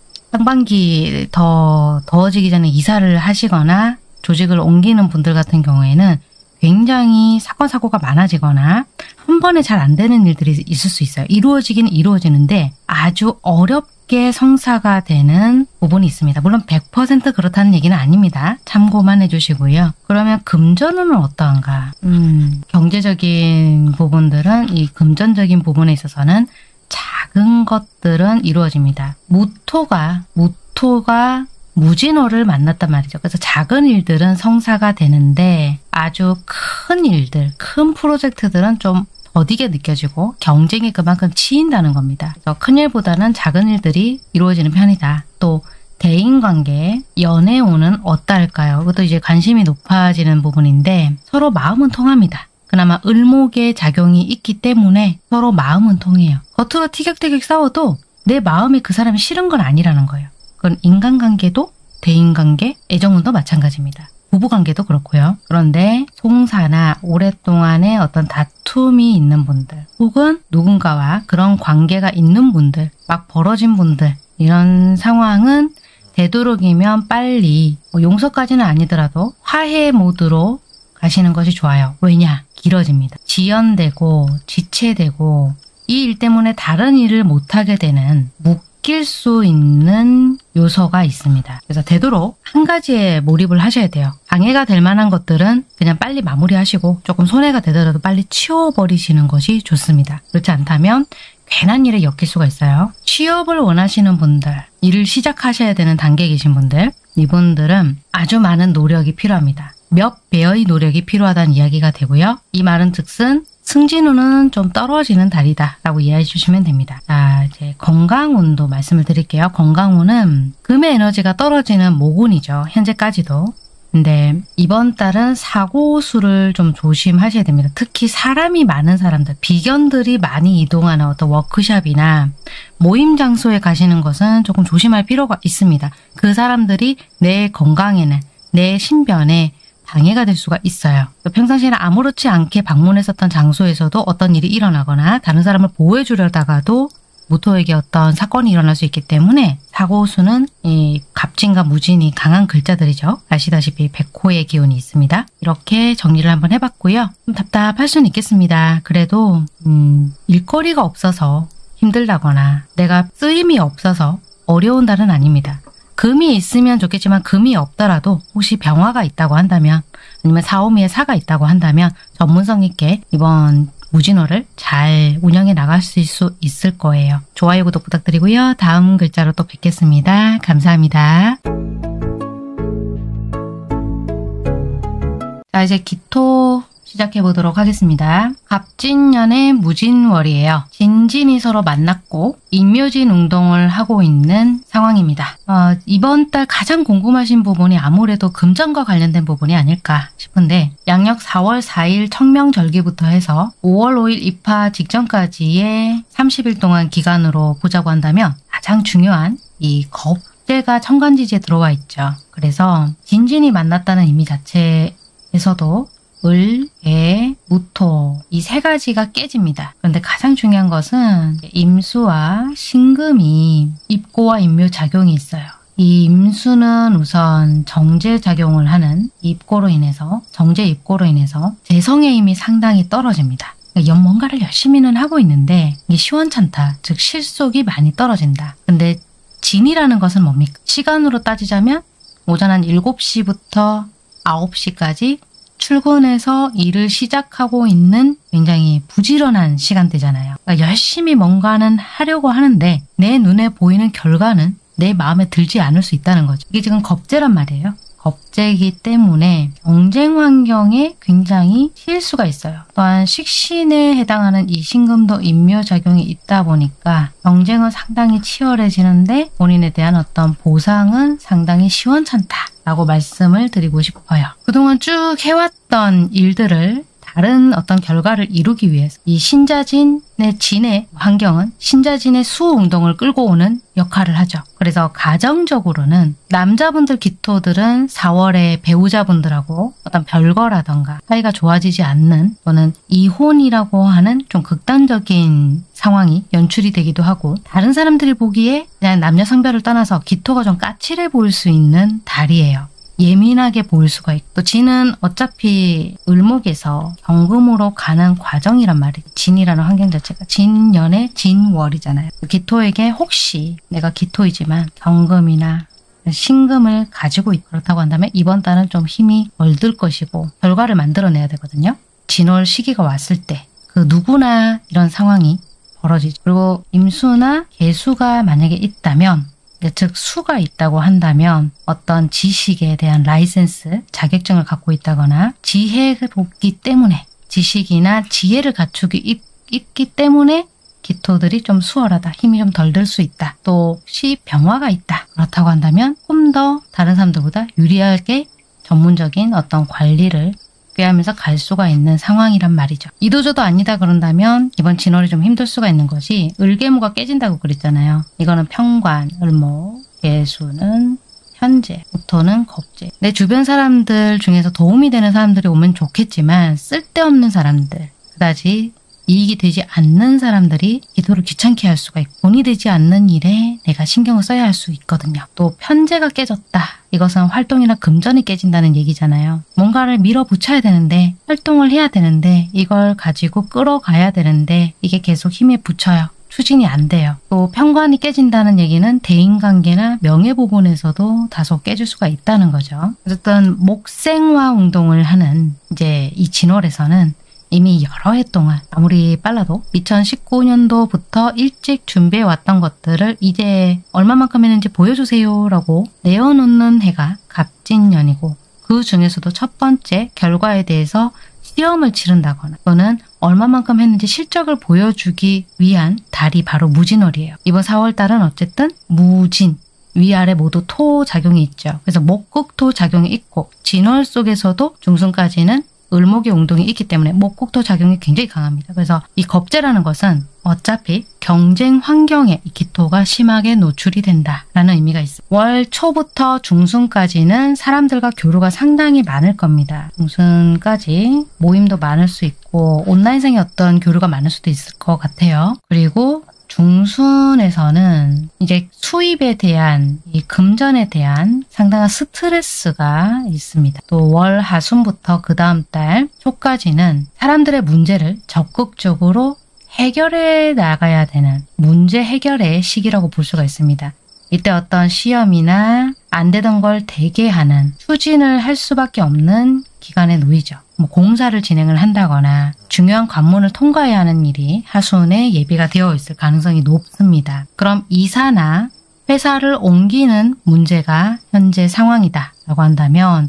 상반기 더 더워지기 전에 이사를 하시거나 조직을 옮기는 분들 같은 경우에는 굉장히 사건 사고가 많아지거나 한 번에 잘 안 되는 일들이 있을 수 있어요. 이루어지긴 이루어지는데 아주 어렵게 성사가 되는 부분이 있습니다. 물론 100% 그렇다는 얘기는 아닙니다. 참고만 해주시고요. 그러면 금전운은 어떠한가? 경제적인 부분들은 이 금전적인 부분에 있어서는 작은 것들은 이루어집니다. 무토가 무진호를 만났단 말이죠. 그래서 작은 일들은 성사가 되는데 아주 큰 일들, 큰 프로젝트들은 좀 더디게 느껴지고 경쟁이 그만큼 치인다는 겁니다. 그래서 큰 일보다는 작은 일들이 이루어지는 편이다. 또 대인관계, 연애운은 어떨까요? 이것도 이제 관심이 높아지는 부분인데 서로 마음은 통합니다. 그나마 을목의 작용이 있기 때문에 서로 마음은 통해요. 겉으로 티격태격 싸워도 내 마음이 그 사람이 싫은 건 아니라는 거예요. 그건 인간관계도, 대인관계, 애정운도 마찬가지입니다. 부부관계도 그렇고요. 그런데 송사나 오랫동안의 어떤 다툼이 있는 분들, 혹은 누군가와 그런 관계가 있는 분들, 막 벌어진 분들, 이런 상황은 되도록이면 빨리 용서까지는 아니더라도 화해 모드로 가시는 것이 좋아요. 왜냐? 길어집니다. 지연되고 지체되고 이 일 때문에 다른 일을 못하게 되는 묶일 수 있는 요소가 있습니다. 그래서 되도록 한 가지에 몰입을 하셔야 돼요. 방해가 될 만한 것들은 그냥 빨리 마무리하시고 조금 손해가 되더라도 빨리 치워버리시는 것이 좋습니다. 그렇지 않다면 괜한 일에 엮일 수가 있어요. 취업을 원하시는 분들, 일을 시작하셔야 되는 단계에 계신 분들, 이분들은 아주 많은 노력이 필요합니다. 몇 배의 노력이 필요하다는 이야기가 되고요. 이 말은 즉슨 승진운은 좀 떨어지는 달이다 라고 이해해 주시면 됩니다. 자, 이제 건강운도 말씀을 드릴게요. 건강운은 금의 에너지가 떨어지는 목운이죠. 현재까지도. 근데 이번 달은 사고수를 좀 조심하셔야 됩니다. 특히 사람이 많은 사람들, 비견들이 많이 이동하는 어떤 워크숍이나 모임 장소에 가시는 것은 조금 조심할 필요가 있습니다. 그 사람들이 내 건강에는, 내 신변에 방해가 될 수가 있어요. 평상시에는 아무렇지 않게 방문했었던 장소에서도 어떤 일이 일어나거나 다른 사람을 보호해 주려다가도 무토에게 어떤 사건이 일어날 수 있기 때문에 사고수는 이 갑진과 무진이 강한 글자들이죠. 아시다시피 백호의 기운이 있습니다. 이렇게 정리를 한번 해봤고요. 좀 답답할 수는 있겠습니다. 그래도 일거리가 없어서 힘들다거나 내가 쓰임이 없어서 어려운 달은 아닙니다. 금이 있으면 좋겠지만 금이 없더라도 혹시 병화가 있다고 한다면 아니면 사오미에 사가 있다고 한다면 전문성 있게 이번 무진호를 잘 운영해 나갈 수 있을 거예요. 좋아요, 구독 부탁드리고요. 다음 글자로 또 뵙겠습니다. 감사합니다. 자, 이제 기토 시작해 보도록 하겠습니다. 갑진년의 무진월이에요. 진진이 서로 만났고 인묘진 운동을 하고 있는 상황입니다. 이번 달 가장 궁금하신 부분이 아무래도 금전과 관련된 부분이 아닐까 싶은데 양력 4월 4일 청명절기부터 해서 5월 5일 입하 직전까지의 30일 동안 기간으로 보자고 한다면 가장 중요한 이 겁재가 천간지지에 들어와 있죠. 그래서 진진이 만났다는 의미 자체에서도 을, 개, 무토 이 세 가지가 깨집니다. 그런데 가장 중요한 것은 임수와 신금이 입고와 인묘 작용이 있어요. 이 임수는 우선 정제 작용을 하는 입고로 인해서 정제 입고로 인해서 재성의 힘이 상당히 떨어집니다. 그러니까 뭔가를 열심히는 하고 있는데 이게 시원찮다. 즉 실속이 많이 떨어진다. 근데 진이라는 것은 뭡니까? 시간으로 따지자면 오전 한 7시부터 9시까지 출근해서 일을 시작하고 있는 굉장히 부지런한 시간대잖아요. 그러니까 열심히 뭔가는 하려고 하는데 내 눈에 보이는 결과는 내 마음에 들지 않을 수 있다는 거죠. 이게 지금 겁재란 말이에요. 겁재이기 때문에 경쟁 환경에 굉장히 치일 수가 있어요. 또한 식신에 해당하는 이 신금도 인묘작용이 있다 보니까 경쟁은 상당히 치열해지는데 본인에 대한 어떤 보상은 상당히 시원찮다라고 말씀을 드리고 싶어요. 그동안 쭉 해왔던 일들을 다른 어떤 결과를 이루기 위해서 이 신자진의 진의 환경은 신자진의 수운동을 끌고 오는 역할을 하죠. 그래서 가정적으로는 남자분들 기토들은 4월에 배우자분들하고 어떤 별거라던가 사이가 좋아지지 않는 또는 이혼이라고 하는 좀 극단적인 상황이 연출이 되기도 하고 다른 사람들이 보기에 그냥 남녀 성별을 떠나서 기토가 좀 까칠해 보일 수 있는 달이에요. 예민하게 보일 수가 있고 또 진은 어차피 을목에서 경금으로 가는 과정이란 말이에요. 진이라는 환경 자체가 진년의 진월이잖아요. 기토에게 혹시 내가 기토이지만 경금이나 신금을 가지고 있고 그렇다고 한다면 이번 달은 좀 힘이 덜 들 것이고 결과를 만들어내야 되거든요. 진월 시기가 왔을 때 그 누구나 이런 상황이 벌어지죠. 그리고 임수나 개수가 만약에 있다면 즉 수가 있다고 한다면 어떤 지식에 대한 라이센스, 자격증을 갖고 있다거나 지혜를 보기 때문에 지식이나 지혜를 갖추기 있기 때문에 기토들이 좀 수월하다, 힘이 좀 덜 들 수 있다. 또 혹시 병화가 있다. 그렇다고 한다면 좀 더 다른 사람들보다 유리하게 전문적인 어떤 관리를 꾀하면서 갈 수가 있는 상황이란 말이죠. 이도저도 아니다 그런다면 이번 진월이 좀 힘들 수가 있는 것이 을개무가 깨진다고 그랬잖아요. 이거는 평관, 을목, 개수는 현재, 무토는 겁재. 내 주변 사람들 중에서 도움이 되는 사람들이 오면 좋겠지만 쓸데없는 사람들, 그다지 이익이 되지 않는 사람들이 기도를 귀찮게 할 수가 있고 돈이 되지 않는 일에 내가 신경을 써야 할 수 있거든요. 또 편재가 깨졌다. 이것은 활동이나 금전이 깨진다는 얘기잖아요. 뭔가를 밀어붙여야 되는데 활동을 해야 되는데 이걸 가지고 끌어가야 되는데 이게 계속 힘에 붙여요. 추진이 안 돼요. 또 편관이 깨진다는 얘기는 대인관계나 명예 부분에서도 다소 깨질 수가 있다는 거죠. 어쨌든 목생화 운동을 하는 이제 이 진월에서는 이미 여러 해 동안 아무리 빨라도 2019년도부터 일찍 준비해왔던 것들을 이제 얼마만큼 했는지 보여주세요 라고 내어놓는 해가 갑진년이고 그 중에서도 첫 번째 결과에 대해서 시험을 치른다거나 또는 얼마만큼 했는지 실적을 보여주기 위한 달이 바로 무진월이에요. 이번 4월달은 어쨌든 무진 위아래 모두 토 작용이 있죠. 그래서 목극토 작용이 있고 진월 속에서도 중순까지는 을목의 운동이 있기 때문에 목국토 작용이 굉장히 강합니다. 그래서 이 겁재라는 것은 어차피 경쟁 환경에 이 기토가 심하게 노출이 된다라는 의미가 있습니다. 월 초부터 중순까지는 사람들과 교류가 상당히 많을 겁니다. 중순까지 모임도 많을 수 있고 온라인상의 어떤 교류가 많을 수도 있을 것 같아요. 그리고 중순에서는 이제 수입에 대한 이 금전에 대한 상당한 스트레스가 있습니다. 또 월 하순부터 그 다음 달 초까지는 사람들의 문제를 적극적으로 해결해 나가야 되는 문제 해결의 시기라고 볼 수가 있습니다. 이때 어떤 시험이나 안 되던 걸 되게 하는 추진을 할 수밖에 없는 기간에 놓이죠. 공사를 진행을 한다거나 중요한 관문을 통과해야 하는 일이 하순에 예비가 되어 있을 가능성이 높습니다. 그럼 이사나 회사를 옮기는 문제가 현재 상황이다 라고 한다면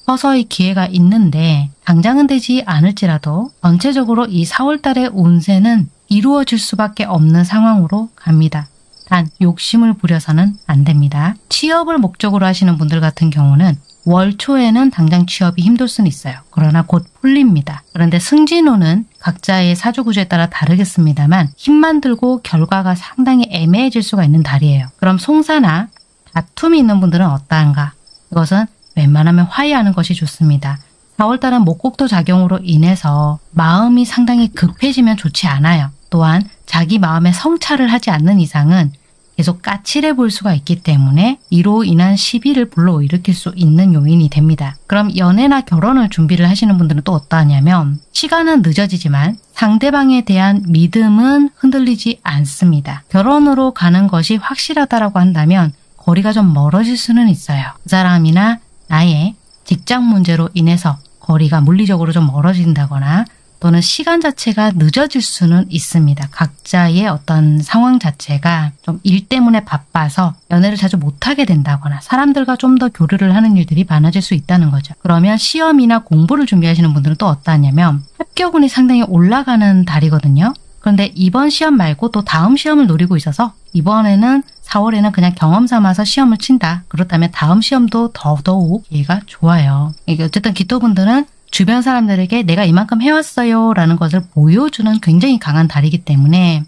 서서히 기회가 있는데 당장은 되지 않을지라도 전체적으로 이 4월달의 운세는 이루어질 수밖에 없는 상황으로 갑니다. 단 욕심을 부려서는 안 됩니다. 취업을 목적으로 하시는 분들 같은 경우는 월 초에는 당장 취업이 힘들 수는 있어요. 그러나 곧 풀립니다. 그런데 승진운은 각자의 사주구조에 따라 다르겠습니다만 힘만 들고 결과가 상당히 애매해질 수가 있는 달이에요. 그럼 송사나 다툼이 있는 분들은 어떠한가? 이것은 웬만하면 화해하는 것이 좋습니다. 4월달은 목국토 작용으로 인해서 마음이 상당히 급해지면 좋지 않아요. 또한 자기 마음에 성찰을 하지 않는 이상은 계속 까칠해 보일 수가 있기 때문에 이로 인한 시비를 불러일으킬 수 있는 요인이 됩니다. 그럼 연애나 결혼을 준비를 하시는 분들은 또 어떠하냐면 시간은 늦어지지만 상대방에 대한 믿음은 흔들리지 않습니다. 결혼으로 가는 것이 확실하다라고 한다면 거리가 좀 멀어질 수는 있어요. 그 사람이나 나의 직장 문제로 인해서 거리가 물리적으로 좀 멀어진다거나 또는 시간 자체가 늦어질 수는 있습니다. 각자의 어떤 상황 자체가 좀 일 때문에 바빠서 연애를 자주 못하게 된다거나 사람들과 좀 더 교류를 하는 일들이 많아질 수 있다는 거죠. 그러면 시험이나 공부를 준비하시는 분들은 또 어떠하냐면 합격운이 상당히 올라가는 달이거든요. 그런데 이번 시험 말고 또 다음 시험을 노리고 있어서 이번에는 4월에는 그냥 경험 삼아서 시험을 친다. 그렇다면 다음 시험도 더더욱 기회가 좋아요. 이게 어쨌든 기토분들은 주변 사람들에게 내가 이만큼 해왔어요 라는 것을 보여주는 굉장히 강한 달이기 때문에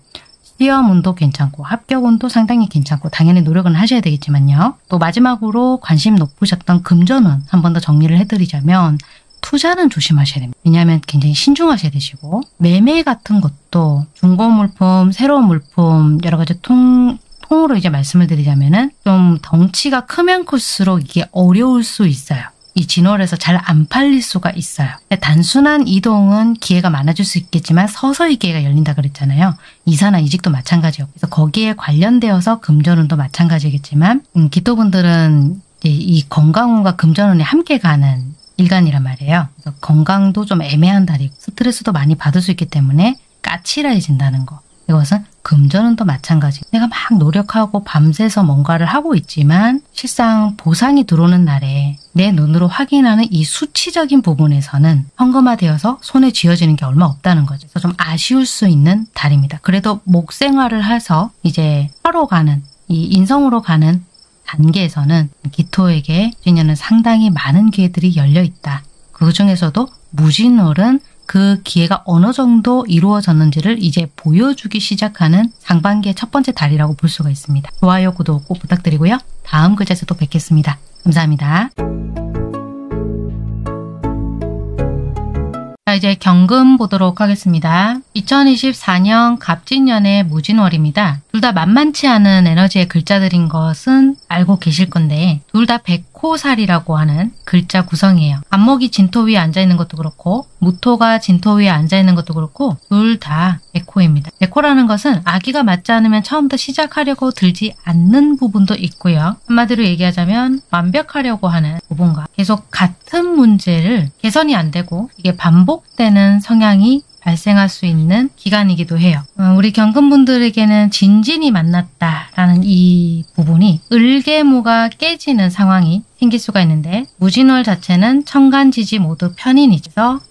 시험운도 괜찮고 합격운도 상당히 괜찮고 당연히 노력은 하셔야 되겠지만요. 또 마지막으로 관심 높으셨던 금전운 한 번 더 정리를 해드리자면 투자는 조심하셔야 됩니다. 왜냐하면 굉장히 신중하셔야 되시고 매매 같은 것도 중고 물품, 새로운 물품 여러 가지 통으로 이제 말씀을 드리자면은 좀 덩치가 크면 클수록 이게 어려울 수 있어요. 이 진월에서 잘 안 팔릴 수가 있어요. 단순한 이동은 기회가 많아질 수 있겠지만 서서히 기회가 열린다 그랬잖아요. 이사나 이직도 마찬가지요. 그래서 거기에 관련되어서 금전운도 마찬가지겠지만 기토분들은 이 건강운과 금전운이 함께 가는 일간이란 말이에요. 그래서 건강도 좀 애매한 달이고 스트레스도 많이 받을 수 있기 때문에 까칠해진다는 거. 이것은 금전운도 마찬가지. 내가 막 노력하고 밤새서 뭔가를 하고 있지만 실상 보상이 들어오는 날에 내 눈으로 확인하는 이 수치적인 부분에서는 현금화되어서 손에 쥐어지는 게 얼마 없다는 거죠. 그래서 좀 아쉬울 수 있는 달입니다. 그래도 목생활을 해서 이제 하러 가는 이 인성으로 가는 단계에서는 기토에게 인연은 상당히 많은 기회들이 열려 있다. 그 중에서도 무진월은 그 기회가 어느 정도 이루어졌는지를 이제 보여주기 시작하는 상반기의 첫 번째 달이라고 볼 수가 있습니다. 좋아요, 구독 꼭 부탁드리고요. 다음 글자에서 또 뵙겠습니다. 감사합니다. 자, 이제 경금 보도록 하겠습니다. 2024년 갑진년의 무진월입니다. 둘 다 만만치 않은 에너지의 글자들인 것은 알고 계실 건데 둘 다 백호살이라고 하는 글자 구성이에요. 간목이 진토 위에 앉아있는 것도 그렇고 무토가 진토 위에 앉아있는 것도 그렇고 둘 다 백호입니다. 백호라는 것은 아기가 맞지 않으면 처음부터 시작하려고 들지 않는 부분도 있고요. 한마디로 얘기하자면 완벽하려고 하는 부분과 계속 같은 문제를 개선이 안 되고 이게 반복되는 성향이 발생할 수 있는 기간이기도 해요. 우리 경금분들에게는 진진이 만났다라는 이 부분이 을개무가 깨지는 상황이 생길 수가 있는데 무진월 자체는 천간지지 모두 편인이죠.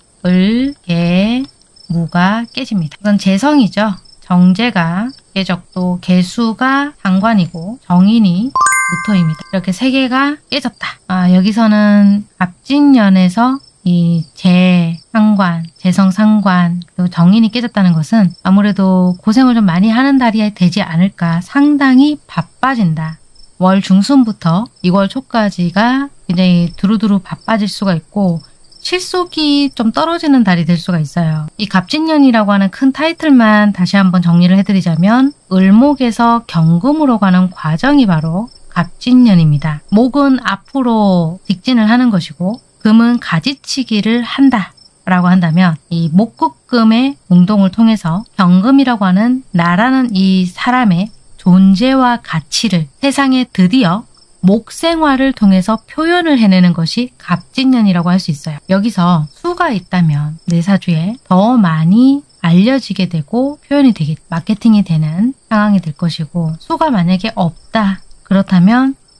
을개무가 깨집니다. 이건 재성이죠. 정제가 깨졌고 개수가 상관이고 정인이 무토입니다. 이렇게 세 개가 깨졌다. 여기서는 갑진년에서 이 재상관, 재성상관, 그리고 정인이 깨졌다는 것은 아무래도 고생을 좀 많이 하는 달이 되지 않을까. 상당히 바빠진다. 월 중순부터 2월 초까지가 굉장히 두루두루 바빠질 수가 있고 실속이 좀 떨어지는 달이 될 수가 있어요. 이 갑진년이라고 하는 큰 타이틀만 다시 한번 정리를 해드리자면 을목에서 경금으로 가는 과정이 바로 갑진년입니다. 목은 앞으로 직진을 하는 것이고 금은 가지치기를 한다 라고 한다면 이 목국금의 운동을 통해서 경금이라고 하는 나라는 이 사람의 존재와 가치를 세상에 드디어 목생활을 통해서 표현을 해내는 것이 갑진년이라고 할 수 있어요. 여기서 수가 있다면 내 사주에 더 많이 알려지게 되고 표현이 되게 마케팅이 되는 상황이 될 것이고 수가 만약에 없다 그렇다면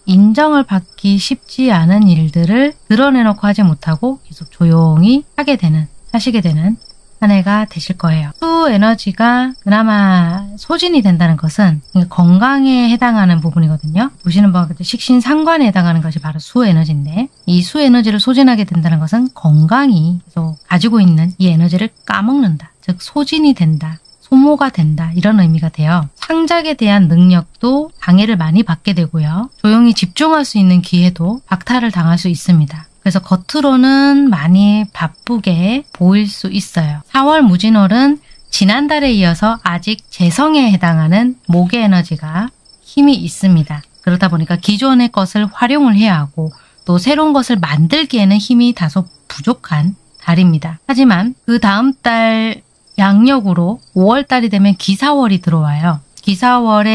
인정을 받기 쉽지 않은 일들을 드러내놓고 하지 못하고 계속 조용히 하시게 되는 한 해가 되실 거예요. 수 에너지가 그나마 소진이 된다는 것은 건강에 해당하는 부분이거든요. 보시는 바와 같이 식신상관에 해당하는 것이 바로 수 에너지인데 이 수 에너지를 소진하게 된다는 것은 건강이 계속 가지고 있는 이 에너지를 까먹는다. 즉 소진이 된다. 소모가 된다. 이런 의미가 돼요. 창작에 대한 능력도 방해를 많이 받게 되고요. 조용히 집중할 수 있는 기회도 박탈을 당할 수 있습니다. 그래서 겉으로는 많이 바쁘게 보일 수 있어요. 4월 무진월은 지난달에 이어서 아직 재성에 해당하는 목의 에너지가 힘이 있습니다. 그러다 보니까 기존의 것을 활용을 해야 하고 또 새로운 것을 만들기에는 힘이 다소 부족한 달입니다. 하지만 그 다음 달 양력으로 5월달이 되면 기사월이 들어와요. 기사월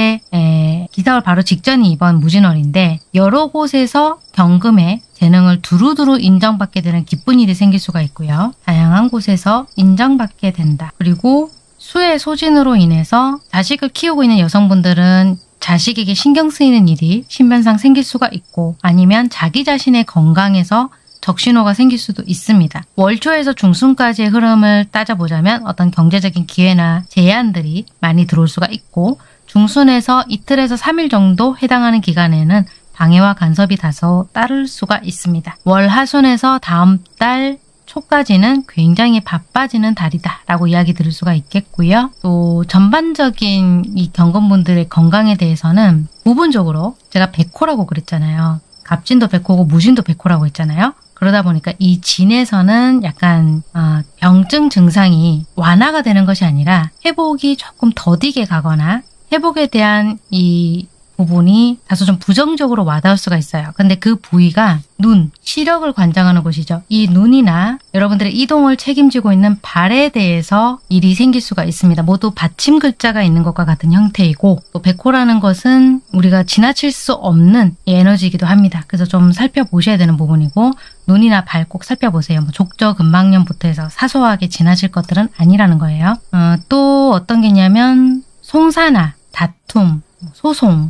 바로 직전이 이번 무진월인데 여러 곳에서 경금의 재능을 두루두루 인정받게 되는 기쁜 일이 생길 수가 있고요. 다양한 곳에서 인정받게 된다. 그리고 수의 소진으로 인해서 자식을 키우고 있는 여성분들은 자식에게 신경 쓰이는 일이 신변상 생길 수가 있고 아니면 자기 자신의 건강에서 적신호가 생길 수도 있습니다. 월초에서 중순까지의 흐름을 따져보자면 어떤 경제적인 기회나 제한들이 많이 들어올 수가 있고 중순에서 이틀에서 3일 정도 해당하는 기간에는 방해와 간섭이 다소 따를 수가 있습니다. 월 하순에서 다음 달 초까지는 굉장히 바빠지는 달이다 라고 이야기 들을 수가 있겠고요. 또 전반적인 이 경금분들의 건강에 대해서는 부분적으로 제가 백호라고 그랬잖아요. 갑진도 백호고 무진도 백호라고 했잖아요. 그러다 보니까 이 진에서는 약간 병증 증상이 완화가 되는 것이 아니라 회복이 조금 더디게 가거나 회복에 대한 이 부분이 다소 좀 부정적으로 와닿을 수가 있어요. 근데 그 부위가 눈, 시력을 관장하는 곳이죠. 이 눈이나 여러분들의 이동을 책임지고 있는 발에 대해서 일이 생길 수가 있습니다. 모두 받침 글자가 있는 것과 같은 형태이고 또 백호라는 것은 우리가 지나칠 수 없는 에너지이기도 합니다. 그래서 좀 살펴보셔야 되는 부분이고 눈이나 발 꼭 살펴보세요. 뭐 족저근막염부터 해서 사소하게 지나칠 것들은 아니라는 거예요. 또 어떤 게 있냐면 송사나 다툼, 소송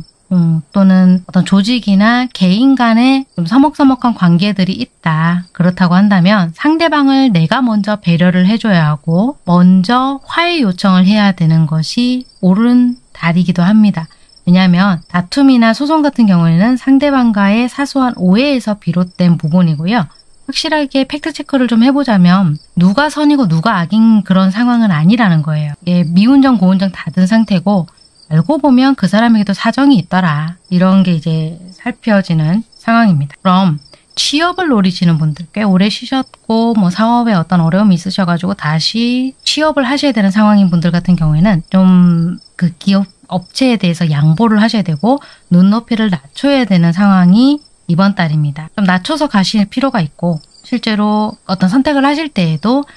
또는 어떤 조직이나 개인 간의 좀 서먹서먹한 관계들이 있다. 그렇다고 한다면 상대방을 내가 먼저 배려를 해줘야 하고 먼저 화해 요청을 해야 되는 것이 옳은 달이기도 합니다. 왜냐하면 다툼이나 소송 같은 경우에는 상대방과의 사소한 오해에서 비롯된 부분이고요. 확실하게 팩트체크를 좀 해보자면 누가 선이고 누가 악인 그런 상황은 아니라는 거예요. 미운정 고운정 다 든 상태고 알고 보면 그 사람에게도 사정이 있더라. 이런 게 이제 살펴지는 상황입니다. 그럼 취업을 노리시는 분들 꽤 오래 쉬셨고 뭐 사업에 어떤 어려움이 있으셔가지고 다시 취업을 하셔야 되는 상황인 분들 같은 경우에는 좀 그 기업 업체에 대해서 양보를 하셔야 되고 눈높이를 낮춰야 되는 상황이 이번 달입니다. 좀 낮춰서 가실 필요가 있고 실제로 어떤 선택을 하실 때에도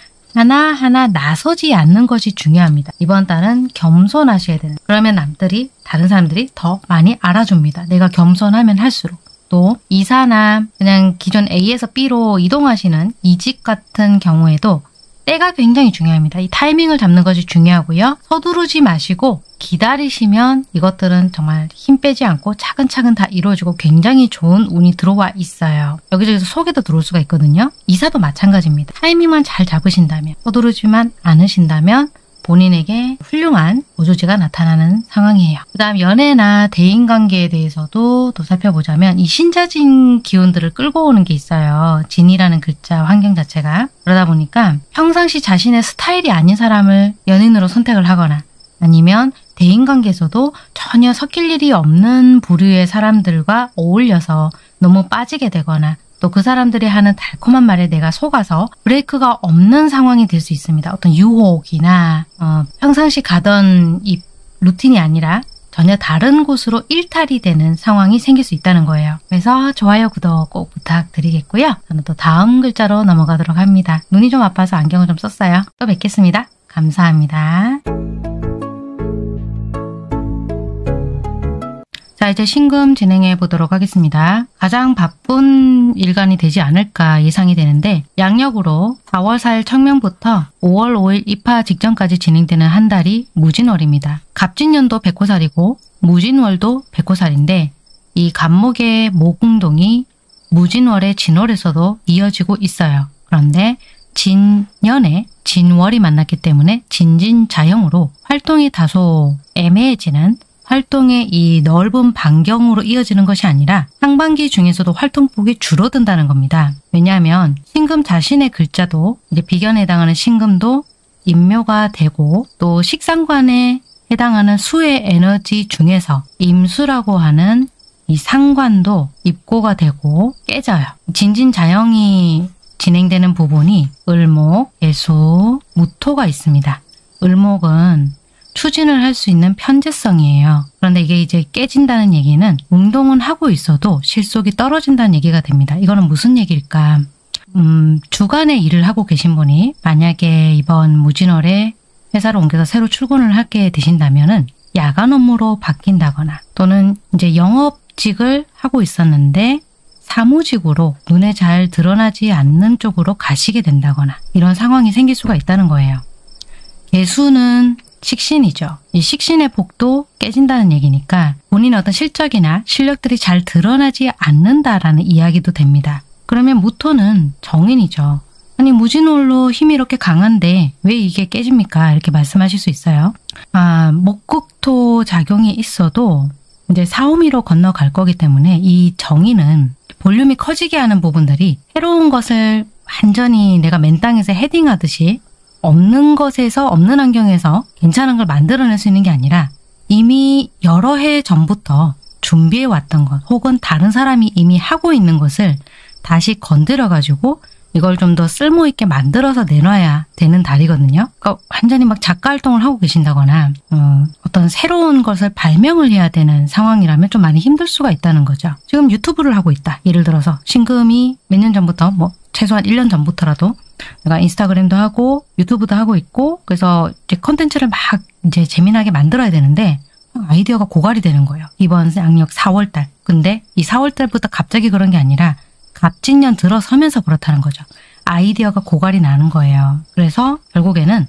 하나하나 나서지 않는 것이 중요합니다. 이번 달은 겸손하셔야 되는. 그러면 다른 사람들이 더 많이 알아줍니다. 내가 겸손하면 할수록. 또 이사나 그냥 기존 A에서 B로 이동하시는 이직 같은 경우에도 때가 굉장히 중요합니다. 이 타이밍을 잡는 것이 중요하고요. 서두르지 마시고 기다리시면 이것들은 정말 힘 빼지 않고 차근차근 다 이루어지고 굉장히 좋은 운이 들어와 있어요. 여기저기서 소개도 들어올 수가 있거든요. 이사도 마찬가지입니다. 타이밍만 잘 잡으신다면, 서두르지만 않으신다면 본인에게 훌륭한 우조지가 나타나는 상황이에요. 그 다음 연애나 대인관계에 대해서도 또 살펴보자면 이 신자진 기운들을 끌고 오는 게 있어요. 진이라는 글자 환경 자체가. 그러다 보니까 평상시 자신의 스타일이 아닌 사람을 연인으로 선택을 하거나 아니면 대인관계에서도 전혀 섞일 일이 없는 부류의 사람들과 어울려서 너무 빠지게 되거나 또 그 사람들이 하는 달콤한 말에 내가 속아서 브레이크가 없는 상황이 될 수 있습니다. 어떤 유혹이나 평상시 가던 이 루틴이 아니라 전혀 다른 곳으로 일탈이 되는 상황이 생길 수 있다는 거예요. 그래서 좋아요, 구독 꼭 부탁드리겠고요. 저는 또 다음 글자로 넘어가도록 합니다. 눈이 좀 아파서 안경을 좀 썼어요. 또 뵙겠습니다. 감사합니다. 자, 이제 신금 진행해 보도록 하겠습니다. 가장 바쁜 일간이 되지 않을까 예상이 되는데 양력으로 4월 4일 청명부터 5월 5일 입하 직전까지 진행되는 한 달이 무진월입니다. 갑진년도 백호살이고 무진월도 백호살인데 이 간목의 모궁동이 무진월의 진월에서도 이어지고 있어요. 그런데 진년에 진월이 만났기 때문에 진진자형으로 활동이 다소 애매해지는, 활동의 이 넓은 반경으로 이어지는 것이 아니라 상반기 중에서도 활동폭이 줄어든다는 겁니다. 왜냐하면 신금 자신의 글자도 이제 비견에 해당하는 신금도 임묘가 되고, 또 식상관에 해당하는 수의 에너지 중에서 임수라고 하는 이 상관도 입고가 되고 깨져요. 진진자형이 진행되는 부분이 을목, 계수, 무토가 있습니다. 을목은 추진을 할 수 있는 편재성이에요. 그런데 이게 이제 깨진다는 얘기는 운동은 하고 있어도 실속이 떨어진다는 얘기가 됩니다. 이거는 무슨 얘기일까? 주간에 일을 하고 계신 분이 만약에 이번 무진월에 회사를 옮겨서 새로 출근을 하게 되신다면은 야간 업무로 바뀐다거나, 또는 이제 영업직을 하고 있었는데 사무직으로 눈에 잘 드러나지 않는 쪽으로 가시게 된다거나, 이런 상황이 생길 수가 있다는 거예요. 계수는 식신이죠. 이 식신의 복도 깨진다는 얘기니까 본인의 어떤 실적이나 실력들이 잘 드러나지 않는다라는 이야기도 됩니다. 그러면 무토는 정인이죠. 아니, 무진월로 힘이 이렇게 강한데 왜 이게 깨집니까? 이렇게 말씀하실 수 있어요. 목극토 작용이 있어도 이제 사오미로 건너갈 거기 때문에 이 정인은 볼륨이 커지게 하는 부분들이 새로운 것을 완전히 내가 맨 땅에서 헤딩하듯이 없는 것에서, 없는 환경에서 괜찮은 걸 만들어낼 수 있는 게 아니라 이미 여러 해 전부터 준비해 왔던 것, 혹은 다른 사람이 이미 하고 있는 것을 다시 건드려가지고 이걸 좀 더 쓸모있게 만들어서 내놔야 되는 달이거든요. 그러니까 완전히 막 작가 활동을 하고 계신다거나 어떤 새로운 것을 발명을 해야 되는 상황이라면 좀 많이 힘들 수가 있다는 거죠. 지금 유튜브를 하고 있다. 예를 들어서 신금이 몇 년 전부터, 뭐 최소한 1년 전부터라도 내가 인스타그램도 하고 유튜브도 하고 있고, 그래서 이제 컨텐츠를 막 이제 재미나게 만들어야 되는데 아이디어가 고갈이 되는 거예요. 이번 양력 4월달. 근데 이 4월달부터 갑자기 그런 게 아니라 갑진년 들어서면서 그렇다는 거죠. 아이디어가 고갈이 나는 거예요. 그래서 결국에는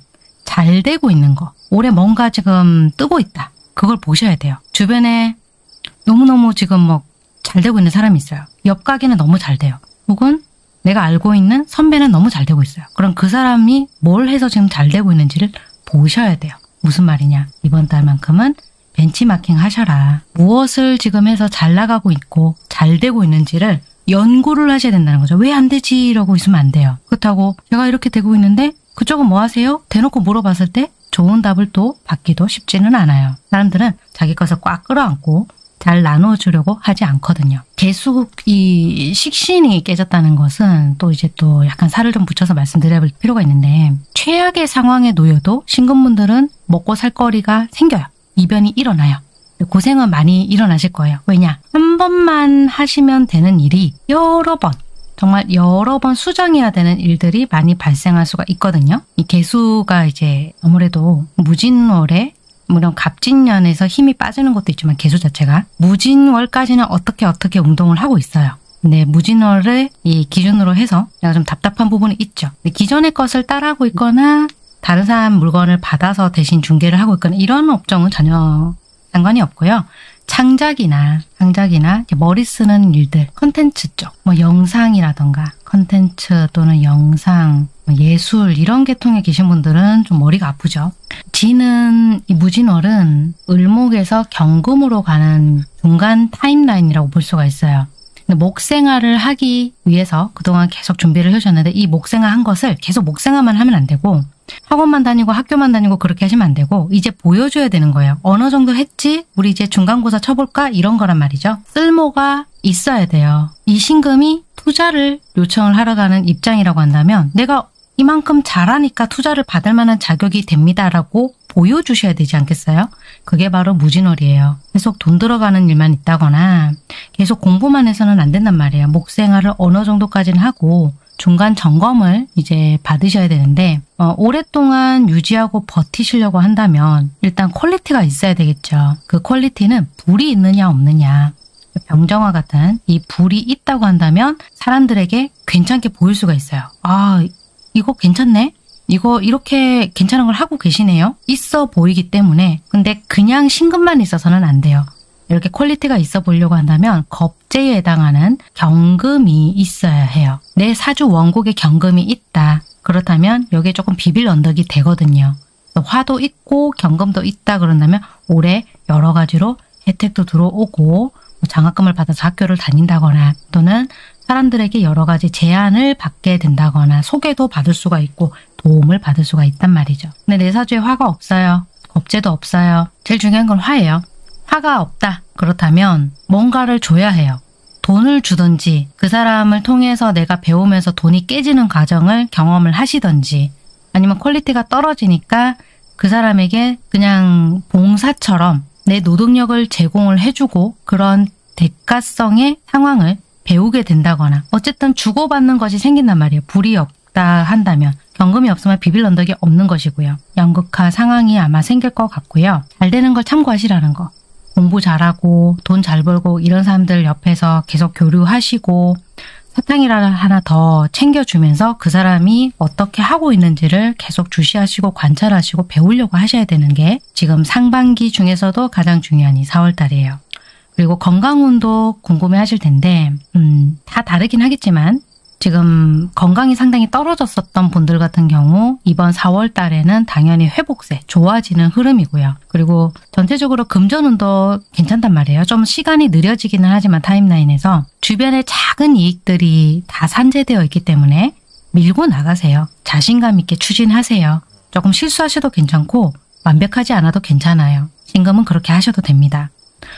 잘 되고 있는 거, 올해 뭔가 지금 뜨고 있다, 그걸 보셔야 돼요. 주변에 너무너무 지금 뭐 잘 되고 있는 사람이 있어요. 옆 가게는 너무 잘 돼요. 혹은 내가 알고 있는 선배는 너무 잘 되고 있어요. 그럼 그 사람이 뭘 해서 지금 잘 되고 있는지를 보셔야 돼요. 무슨 말이냐? 이번 달만큼은 벤치마킹 하셔라. 무엇을 지금 해서 잘 나가고 있고 잘 되고 있는지를 연구를 하셔야 된다는 거죠. 왜 안 되지? 이러고 있으면 안 돼요. 그렇다고 제가 이렇게 되고 있는데 그쪽은 뭐 하세요? 대놓고 물어봤을 때 좋은 답을 또 받기도 쉽지는 않아요. 사람들은 자기 것을 꽉 끌어안고 잘 나눠주려고 하지 않거든요. 계속 이 식신이 깨졌다는 것은 또 이제 또 약간 살을 좀 붙여서 말씀드릴 필요가 있는데, 최악의 상황에 놓여도 신금분들은 먹고 살 거리가 생겨요. 이변이 일어나요. 고생은 많이 일어나실 거예요. 왜냐? 한 번만 하시면 되는 일이 여러 번, 정말 여러 번 수정해야 되는 일들이 많이 발생할 수가 있거든요. 이 계수가 이제 아무래도 무진월에, 물론 갑진년에서 힘이 빠지는 것도 있지만 계수 자체가 무진월까지는 어떻게 운동을 하고 있어요. 근데 무진월을 이 기준으로 해서 내가 좀 답답한 부분이 있죠. 근데 기존의 것을 따라하고 있거나 다른 사람 물건을 받아서 대신 중개를 하고 있거나 이런 업종은 전혀 상관이 없고요. 창작이나 머리 쓰는 일들, 컨텐츠 쪽, 뭐 영상이라던가 컨텐츠 또는 영상, 예술 이런 계통에 계신 분들은 좀 머리가 아프죠. 지는, 이 무진월은 을목에서 경금으로 가는 중간 타임라인이라고 볼 수가 있어요. 근데 목생활을 하기 위해서 그동안 계속 준비를 해주셨는데 이 목생활 한 것을 계속 목생활만 하면 안 되고 학원만 다니고 학교만 다니고 그렇게 하시면 안 되고 이제 보여줘야 되는 거예요. 어느 정도 했지? 우리 이제 중간고사 쳐볼까? 이런 거란 말이죠. 쓸모가 있어야 돼요. 이 신금이 투자를 요청을 하러 가는 입장이라고 한다면 내가 이만큼 잘하니까 투자를 받을 만한 자격이 됩니다라고 보여주셔야 되지 않겠어요? 그게 바로 무진월이에요. 계속 돈 들어가는 일만 있다거나 계속 공부만 해서는 안 된단 말이에요. 목생활을 어느 정도까지는 하고 중간 점검을 이제 받으셔야 되는데 오랫동안 유지하고 버티시려고 한다면 일단 퀄리티가 있어야 되겠죠. 그 퀄리티는 불이 있느냐 없느냐. 병정화 같은 이 불이 있다고 한다면 사람들에게 괜찮게 보일 수가 있어요. 아, 이거 괜찮네? 이거 이렇게 괜찮은 걸 하고 계시네요? 있어 보이기 때문에. 근데 그냥 신금만 있어서는 안 돼요. 이렇게 퀄리티가 있어 보려고 한다면 겁재에 해당하는 경금이 있어야 해요. 내 사주 원곡에 경금이 있다. 그렇다면 여기에 조금 비빌 언덕이 되거든요. 화도 있고 경금도 있다 그런다면 올해 여러 가지로 혜택도 들어오고 장학금을 받아서 학교를 다닌다거나 또는 사람들에게 여러 가지 제안을 받게 된다거나 소개도 받을 수가 있고 도움을 받을 수가 있단 말이죠. 근데 내 사주에 화가 없어요. 겁재도 없어요. 제일 중요한 건 화예요. 화가 없다. 그렇다면 뭔가를 줘야 해요. 돈을 주든지 그 사람을 통해서 내가 배우면서 돈이 깨지는 과정을 경험을 하시든지 아니면 퀄리티가 떨어지니까 그 사람에게 그냥 봉사처럼 내 노동력을 제공을 해주고 그런 대가성의 상황을 배우게 된다거나 어쨌든 주고받는 것이 생긴단 말이에요. 불이 없다 한다면 경금이 없으면 비빌 언덕이 없는 것이고요. 연극화 상황이 아마 생길 것 같고요. 잘 되는 걸 참고하시라는 거. 공부 잘하고 돈 잘 벌고 이런 사람들 옆에서 계속 교류하시고 사탕이라도 하나 더 챙겨주면서 그 사람이 어떻게 하고 있는지를 계속 주시하시고 관찰하시고 배우려고 하셔야 되는 게 지금 상반기 중에서도 가장 중요한 이 4월달이에요. 그리고 건강운도 궁금해하실 텐데 다 다르긴 하겠지만 지금 건강이 상당히 떨어졌었던 분들 같은 경우 이번 4월 달에는 당연히 회복세, 좋아지는 흐름이고요. 그리고 전체적으로 금전운도 괜찮단 말이에요. 좀 시간이 느려지기는 하지만 타임라인에서 주변에 작은 이익들이 다 산재되어 있기 때문에 밀고 나가세요. 자신감 있게 추진하세요. 조금 실수하셔도 괜찮고 완벽하지 않아도 괜찮아요. 신금은 그렇게 하셔도 됩니다.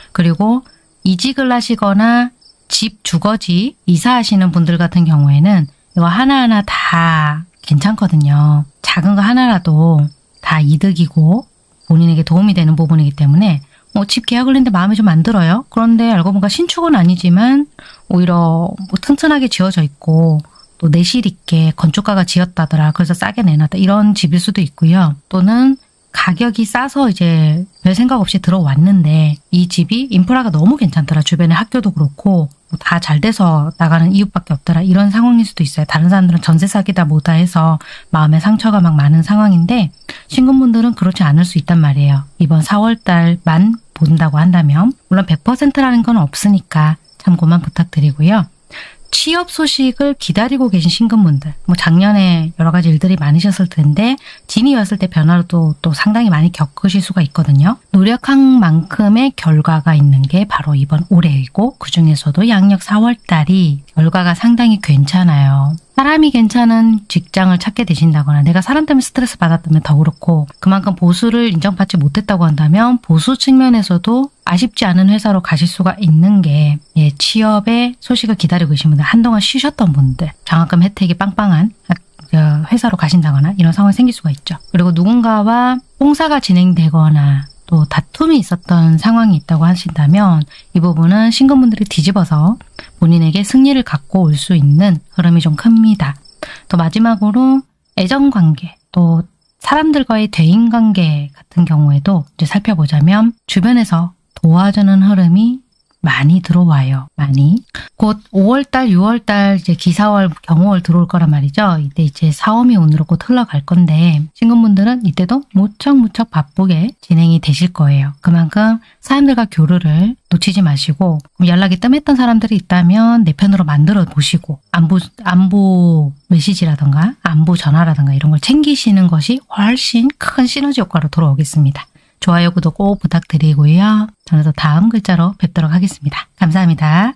그리고 이직을 하시거나 집, 주거지, 이사하시는 분들 같은 경우에는 이거 하나하나 다 괜찮거든요. 작은 거 하나라도 다 이득이고 본인에게 도움이 되는 부분이기 때문에 집 계약을 했는데 마음에 좀 안 들어요. 그런데 알고 보니까 신축은 아니지만 오히려 튼튼하게 지어져 있고 또 내실 있게 건축가가 지었다더라. 그래서 싸게 내놨다. 이런 집일 수도 있고요. 또는 가격이 싸서 이제 별 생각 없이 들어왔는데 이 집이 인프라가 너무 괜찮더라. 주변에 학교도 그렇고 다 잘 돼서 나가는 이웃밖에 없더라. 이런 상황일 수도 있어요. 다른 사람들은 전세 사기다 뭐다 해서 마음에 상처가 막 많은 상황인데 신금분들은 그렇지 않을 수 있단 말이에요. 이번 4월달만 본다고 한다면 물론 100%라는 건 없으니까 참고만 부탁드리고요. 취업 소식을 기다리고 계신 신금분들, 작년에 여러 가지 일들이 많으셨을 텐데 진이 왔을 때 변화도 또 상당히 많이 겪으실 수가 있거든요. 노력한 만큼의 결과가 있는 게 바로 이번 올해이고 그중에서도 양력 4월달이 결과가 상당히 괜찮아요. 사람이 괜찮은 직장을 찾게 되신다거나 내가 사람 때문에 스트레스 받았다면 더 그렇고 그만큼 보수를 인정받지 못했다고 한다면 보수 측면에서도 아쉽지 않은 회사로 가실 수가 있는 게 취업의 소식을 기다리고 계신 분들, 한동안 쉬셨던 분들, 장학금 혜택이 빵빵한 회사로 가신다거나 이런 상황이 생길 수가 있죠. 그리고 누군가와 홍사가 진행되거나 또 다툼이 있었던 상황이 있다고 하신다면 이 부분은 신금분들이 뒤집어서 본인에게 승리를 갖고 올 수 있는 흐름이 좀 큽니다. 또 마지막으로 애정관계, 또 사람들과의 대인관계 같은 경우에도 이제 살펴보자면 주변에서 도와주는 흐름이 많이 들어와요. 많이. 곧 5월달, 6월달 이제 기사월, 경호월 들어올 거란 말이죠. 이때 이제 사오미 운으로 곧 흘러갈 건데 신금분들은 이때도 무척 바쁘게 진행이 되실 거예요. 그만큼 사람들과 교류를 놓치지 마시고 연락이 뜸했던 사람들이 있다면 내 편으로 만들어 보시고 안부 메시지라든가 안부 전화라든가 이런 걸 챙기시는 것이 훨씬 큰 시너지 효과로 돌아오겠습니다. 좋아요, 구독 꼭 부탁드리고요. 저는 또 다음 글자로 뵙도록 하겠습니다. 감사합니다.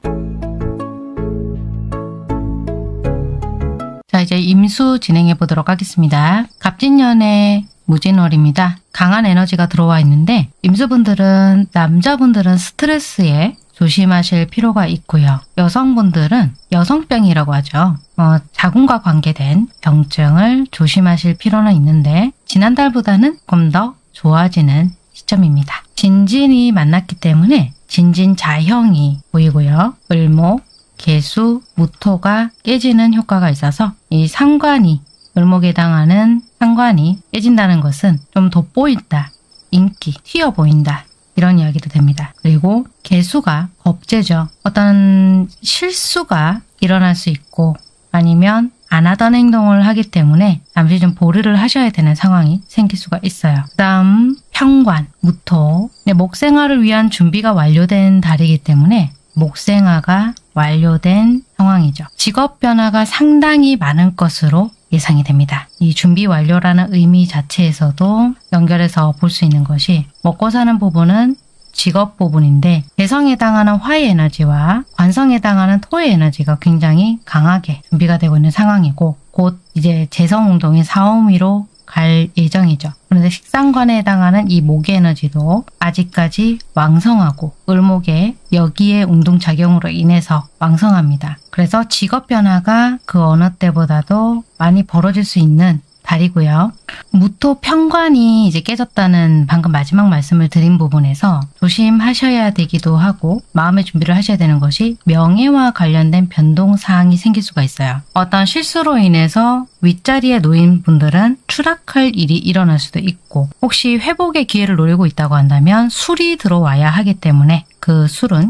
자, 이제 임수 진행해 보도록 하겠습니다. 갑진년의 무진월입니다. 강한 에너지가 들어와 있는데 임수분들은 남자분들은 스트레스에 조심하실 필요가 있고요. 여성분들은 여성병이라고 하죠. 자궁과 관계된 병증을 조심하실 필요는 있는데 지난달보다는 조금 더 좋아지는 시점입니다. 진진이 만났기 때문에 진진자형이 보이고요. 을목, 개수, 무토가 깨지는 효과가 있어서 이 상관이, 을목에 해당하는 상관이 깨진다는 것은 좀 돋보인다, 인기, 튀어 보인다 이런 이야기도 됩니다. 그리고 개수가 겁재죠. 어떤 실수가 일어날 수 있고 아니면 안 하던 행동을 하기 때문에 잠시 좀 보류를 하셔야 되는 상황이 생길 수가 있어요. 그 다음 평관, 무토. 목생화를 위한 준비가 완료된 달이기 때문에 목생화가 완료된 상황이죠. 직업 변화가 상당히 많은 것으로 예상이 됩니다. 이 준비 완료라는 의미 자체에서도 연결해서 볼 수 있는 것이 먹고 사는 부분은 직업 부분인데 개성에 해당하는 화의 에너지와 관성에 해당하는 토의 에너지가 굉장히 강하게 준비가 되고 있는 상황이고 곧 이제 재성운동의 사오미로 갈 예정이죠. 그런데 식상관에 해당하는 이 목의 에너지도 아직까지 왕성하고 을목의 여기에 운동작용으로 인해서 왕성합니다. 그래서 직업 변화가 그 어느 때보다도 많이 벌어질 수 있는 달이고요. 무토 평관이 이제 깨졌다는 방금 마지막 말씀을 드린 부분에서 조심하셔야 되기도 하고 마음의 준비를 하셔야 되는 것이 명예와 관련된 변동사항이 생길 수가 있어요. 어떤 실수로 인해서 윗자리에 놓인 분들은 추락할 일이 일어날 수도 있고 혹시 회복의 기회를 노리고 있다고 한다면 술이 들어와야 하기 때문에 그 술은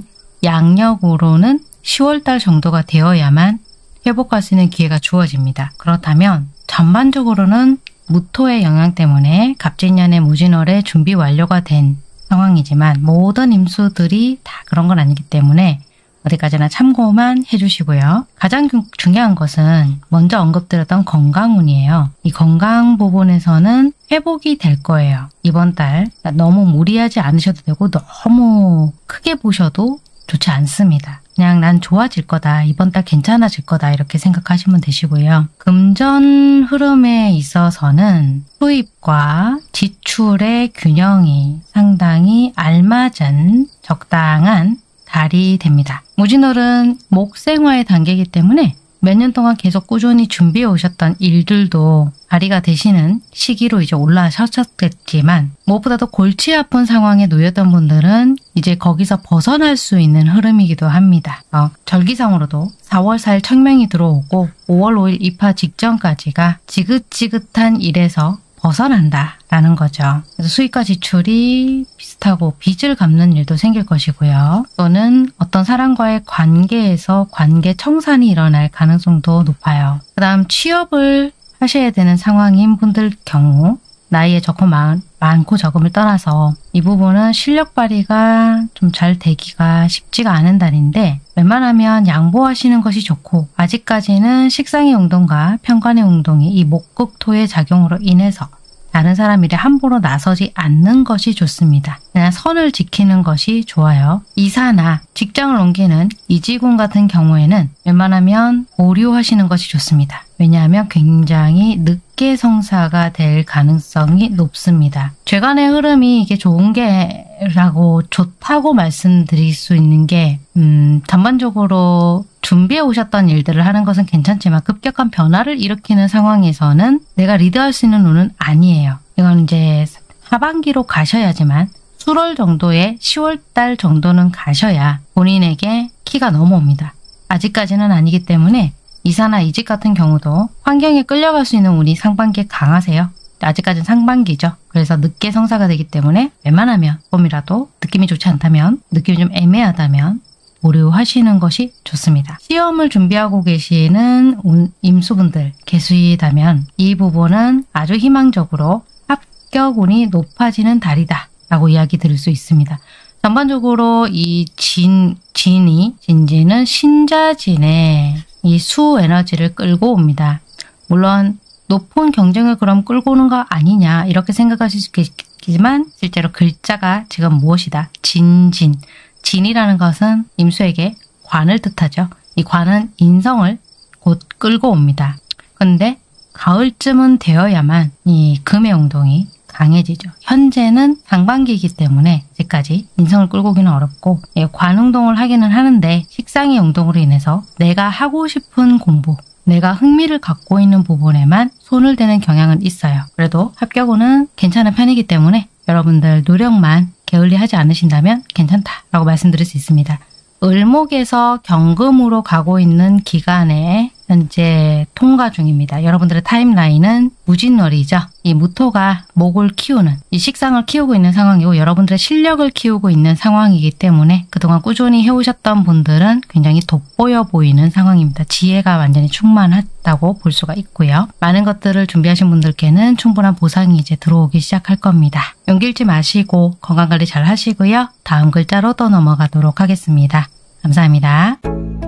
양력으로는 10월달 정도가 되어야만 회복할 수 있는 기회가 주어집니다. 그렇다면 전반적으로는 무토의 영향 때문에 갑진년의 무진월의 준비 완료가 된 상황이지만 모든 임수들이 다 그런 건 아니기 때문에 어디까지나 참고만 해주시고요. 가장 중요한 것은 먼저 언급드렸던 건강운이에요. 이 건강 부분에서는 회복이 될 거예요. 이번 달 너무 무리하지 않으셔도 되고 너무 크게 보셔도 좋지 않습니다. 그냥 난 좋아질 거다. 이번 달 괜찮아질 거다. 이렇게 생각하시면 되시고요. 금전 흐름에 있어서는 수입과 지출의 균형이 상당히 알맞은 적당한 달이 됩니다. 무진월은 목생화의 단계이기 때문에 몇 년 동안 계속 꾸준히 준비해 오셨던 일들도 발휘가 되시는 시기로 이제 올라서셨겠지만 무엇보다도 골치 아픈 상황에 놓였던 분들은 이제 거기서 벗어날 수 있는 흐름이기도 합니다. 절기상으로도 4월 4일 청명이 들어오고 5월 5일 입하 직전까지가 지긋지긋한 일에서 벗어난다라는 거죠. 그래서 수입과 지출이 비슷하고 빚을 갚는 일도 생길 것이고요. 또는 어떤 사람과의 관계에서 관계 청산이 일어날 가능성도 높아요. 그 다음 취업을 하셔야 되는 상황인 분들 경우 나이에 좋고 많고 적음을 떠나서 이 부분은 실력 발휘가 좀 잘 되기가 쉽지가 않은 달인데 웬만하면 양보하시는 것이 좋고 아직까지는 식상의 운동과 편관의 운동이 이 목극토의 작용으로 인해서 다른 사람 일에 함부로 나서지 않는 것이 좋습니다. 그냥 선을 지키는 것이 좋아요. 이사나 직장을 옮기는 이직운 같은 경우에는 웬만하면 보류하시는 것이 좋습니다. 왜냐하면 굉장히 늦게 성사가 될 가능성이 높습니다. 죄간의 흐름이 이게 좋은 게라고 좋다고 말씀드릴 수 있는 게 전반적으로 준비해 오셨던 일들을 하는 것은 괜찮지만 급격한 변화를 일으키는 상황에서는 내가 리드할 수 있는 운은 아니에요. 이건 이제 하반기로 가셔야지만 수월 정도의 10월달 정도는 가셔야 본인에게 키가 넘어옵니다. 아직까지는 아니기 때문에 이사나 이직 같은 경우도 환경에 끌려갈 수 있는 운이 상반기에 강하세요. 아직까지는 상반기죠. 그래서 늦게 성사가 되기 때문에 웬만하면 조금이라도 느낌이 좋지 않다면 느낌이 좀 애매하다면 보류하시는 것이 좋습니다. 시험을 준비하고 계시는 임수분들 계시다면 이 부분은 아주 희망적으로 합격운이 높아지는 달이다 라고 이야기 드릴 수 있습니다. 전반적으로 이 진지는 신자진의 이 수 에너지를 끌고 옵니다. 물론 높은 경쟁을 그럼 끌고 오는 거 아니냐 이렇게 생각하실 수 있겠지만 실제로 글자가 지금 무엇이다? 진이라는 것은 임수에게 관을 뜻하죠. 이 관은 인성을 곧 끌고 옵니다. 그런데 가을쯤은 되어야만 이 금의 운동이 강해지죠. 현재는 상반기이기 때문에 아직까지 인성을 끌고 오기는 어렵고 관운동을 하기는 하는데 식상의 운동으로 인해서 내가 하고 싶은 공부, 내가 흥미를 갖고 있는 부분에만 손을 대는 경향은 있어요. 그래도 합격운은 괜찮은 편이기 때문에 여러분들 노력만 게을리하지 않으신다면 괜찮다라고 말씀드릴 수 있습니다. 을목에서 경금으로 가고 있는 기간에 현재 통과 중입니다. 여러분들의 타임라인은 무진월이죠. 이 무토가 목을 키우는, 이 식상을 키우고 있는 상황이고 여러분들의 실력을 키우고 있는 상황이기 때문에 그동안 꾸준히 해오셨던 분들은 굉장히 돋보여 보이는 상황입니다. 지혜가 완전히 충만하다고 볼 수가 있고요. 많은 것들을 준비하신 분들께는 충분한 보상이 이제 들어오기 시작할 겁니다. 용기 잃지 마시고 건강관리 잘 하시고요. 다음 글자로 또 넘어가도록 하겠습니다. 감사합니다.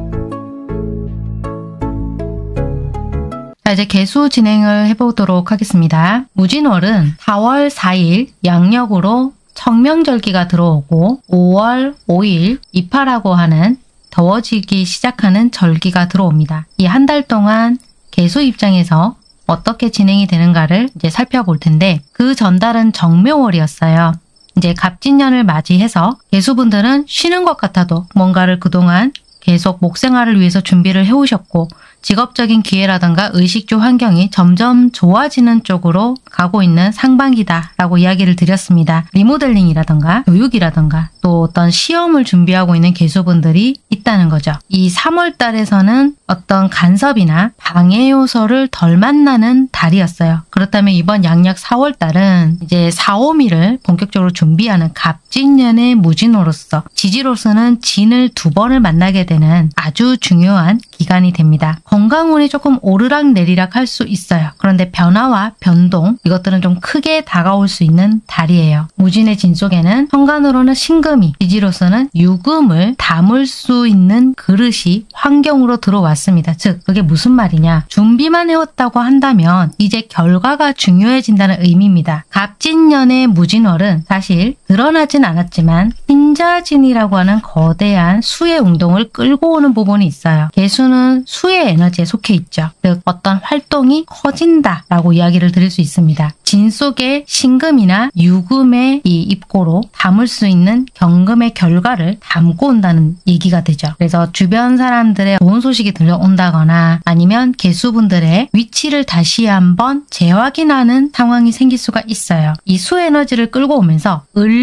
자, 이제 개수 진행을 해보도록 하겠습니다. 무진월은 4월 4일 양력으로 청명절기가 들어오고 5월 5일 이파라고 하는 더워지기 시작하는 절기가 들어옵니다. 이 한 달 동안 개수 입장에서 어떻게 진행이 되는가를 이제 살펴볼 텐데 그 전달은 정묘월이었어요. 이제 갑진년을 맞이해서 개수분들은 쉬는 것 같아도 뭔가를 그동안 계속 목생활을 위해서 준비를 해오셨고 직업적인 기회라든가 의식주 환경이 점점 좋아지는 쪽으로 가고 있는 상반기다라고 이야기를 드렸습니다. 리모델링이라든가 교육이라든가 또 어떤 시험을 준비하고 있는 개수분들이 있다는 거죠. 이 3월 달에서는 어떤 간섭이나 방해 요소를 덜 만나는 달이었어요. 그렇다면 이번 양력 4월 달은 이제 4~5미를 본격적으로 준비하는 갑진년의 무진호로서 지지로서는 진을 2번을 만나게 되는 아주 중요한 기간이 됩니다. 건강운이 조금 오르락내리락 할 수 있어요. 그런데 변화와 변동 이것들은 좀 크게 다가올 수 있는 달이에요. 무진의 진 속에는 현관으로는 신금이, 지지로서는 유금을 담을 수 있는 그릇이 환경으로 들어왔습니다. 즉 그게 무슨 말이냐, 준비만 해왔다고 한다면 이제 결과가 중요해진다는 의미입니다. 갑진년의 무진월은 사실 드러나진 않았지만 신자진이라고 하는 거대한 수의 운동을 끌고 오는 부분이 있어요. 개수는 수의 에너지에 속해 있죠. 즉 어떤 활동이 커진다라고 이야기를 드릴 수 있습니다. 진 속에 신금이나 유금의 이 입고로 담을 수 있는 경금의 결과를 담고 온다는 얘기가 되죠. 그래서 주변 사람들의 좋은 소식이 들려온다거나 아니면 개수분들의 위치를 다시 한번 재확인하는 상황이 생길 수가 있어요. 이 수 에너지를 끌고 오면서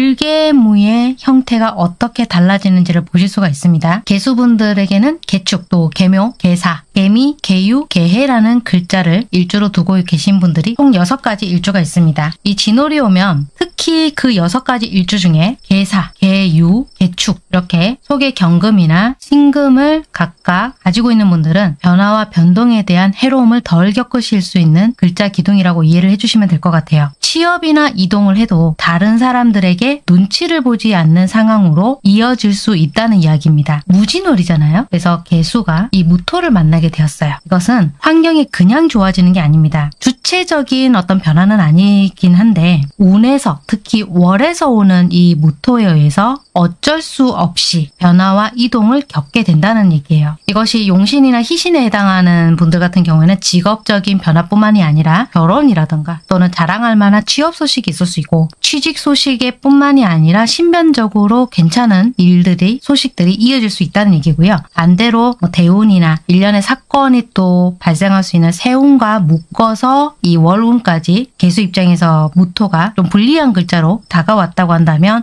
을개무의 형태가 어떻게 달라지는지를 보실 수가 있습니다. 개수분들에게는 개축, 또 개묘, 개사, 개미, 개유, 개해라는 글자를 일주로 두고 계신 분들이 총 6가지 일주가 있습니다. 이 진월이 오면 특히 그 6가지 일주 중에 개사, 개유, 개축 이렇게 속의 경금이나 신금을 각각 가지고 있는 분들은 변화와 변동에 대한 해로움을 덜 겪으실 수 있는 글자 기둥이라고 이해를 해주시면 될 것 같아요. 취업이나 이동을 해도 다른 사람들에게 눈치를 보지 않는 상황으로 이어질 수 있다는 이야기입니다. 무진월이잖아요. 그래서 개수가 이 무토를 만나게 되었어요. 이것은 환경이 그냥 좋아지는 게 아닙니다. 주체적인 어떤 변화는 아니긴 한데 운에서, 특히 월에서 오는 이 무토에 의해서 어쩔 수 없이 변화와 이동을 겪게 된다는 얘기예요. 이것이 용신이나 희신에 해당하는 분들 같은 경우에는 직업적인 변화뿐만이 아니라 결혼이라든가 또는 자랑할 만한 취업 소식이 있을 수 있고 취직 소식에 뿐만이 아니라 신변적으로 괜찮은 일들이, 소식들이 이어질 수 있다는 얘기고요. 반대로 대운이나 일련의 사건이 또 발생할 수 있는 세운과 묶어서 이 월운까지 개수 입장에서 무토가 좀 불리한 글자로 다가왔다고 한다면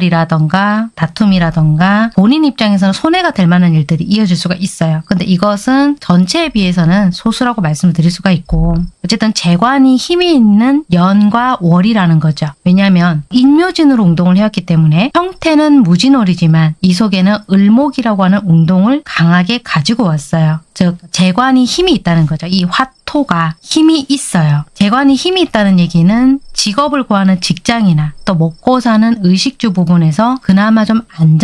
구설이라던가 다툼이라던가 본인 입장에서는 손해가 될 만한 일들이 이어질 수가 있어요. 근데 이것은 전체에 비해서는 소수라고 말씀을 드릴 수가 있고 어쨌든 재관이 힘이 있는 연과 월이라는 거죠. 왜냐하면 인묘진으로 운동을 해왔기 때문에 형태는 무진월이지만 이 속에는 을목이라고 하는 운동을 강하게 가지고 왔어요. 즉 재관이 힘이 있다는 거죠. 이 화토가 힘이 있어요. 재관이 힘이 있다는 얘기는 직업을 구하는 직장이나 또 먹고 사는 의식주 부분에서 그나마 좀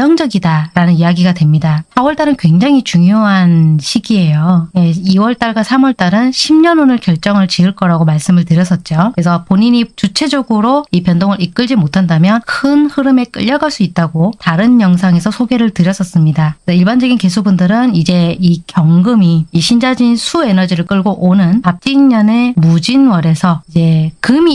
안정적이다라는 이야기가 됩니다. 4월달은 굉장히 중요한 시기예요. 2월달과 3월달은 10년운을 결정을 지을 거라고 말씀을 드렸었죠. 그래서 본인이 주체적으로 이 변동을 이끌지 못한다면 큰 흐름에 끌려갈 수 있다고 다른 영상에서 소개를 드렸었습니다. 일반적인 개수분들은 이제 이 경금이 이 신자진 수 에너지를 끌고 오는 갑진년의 무진월에서 이제 금이 있어야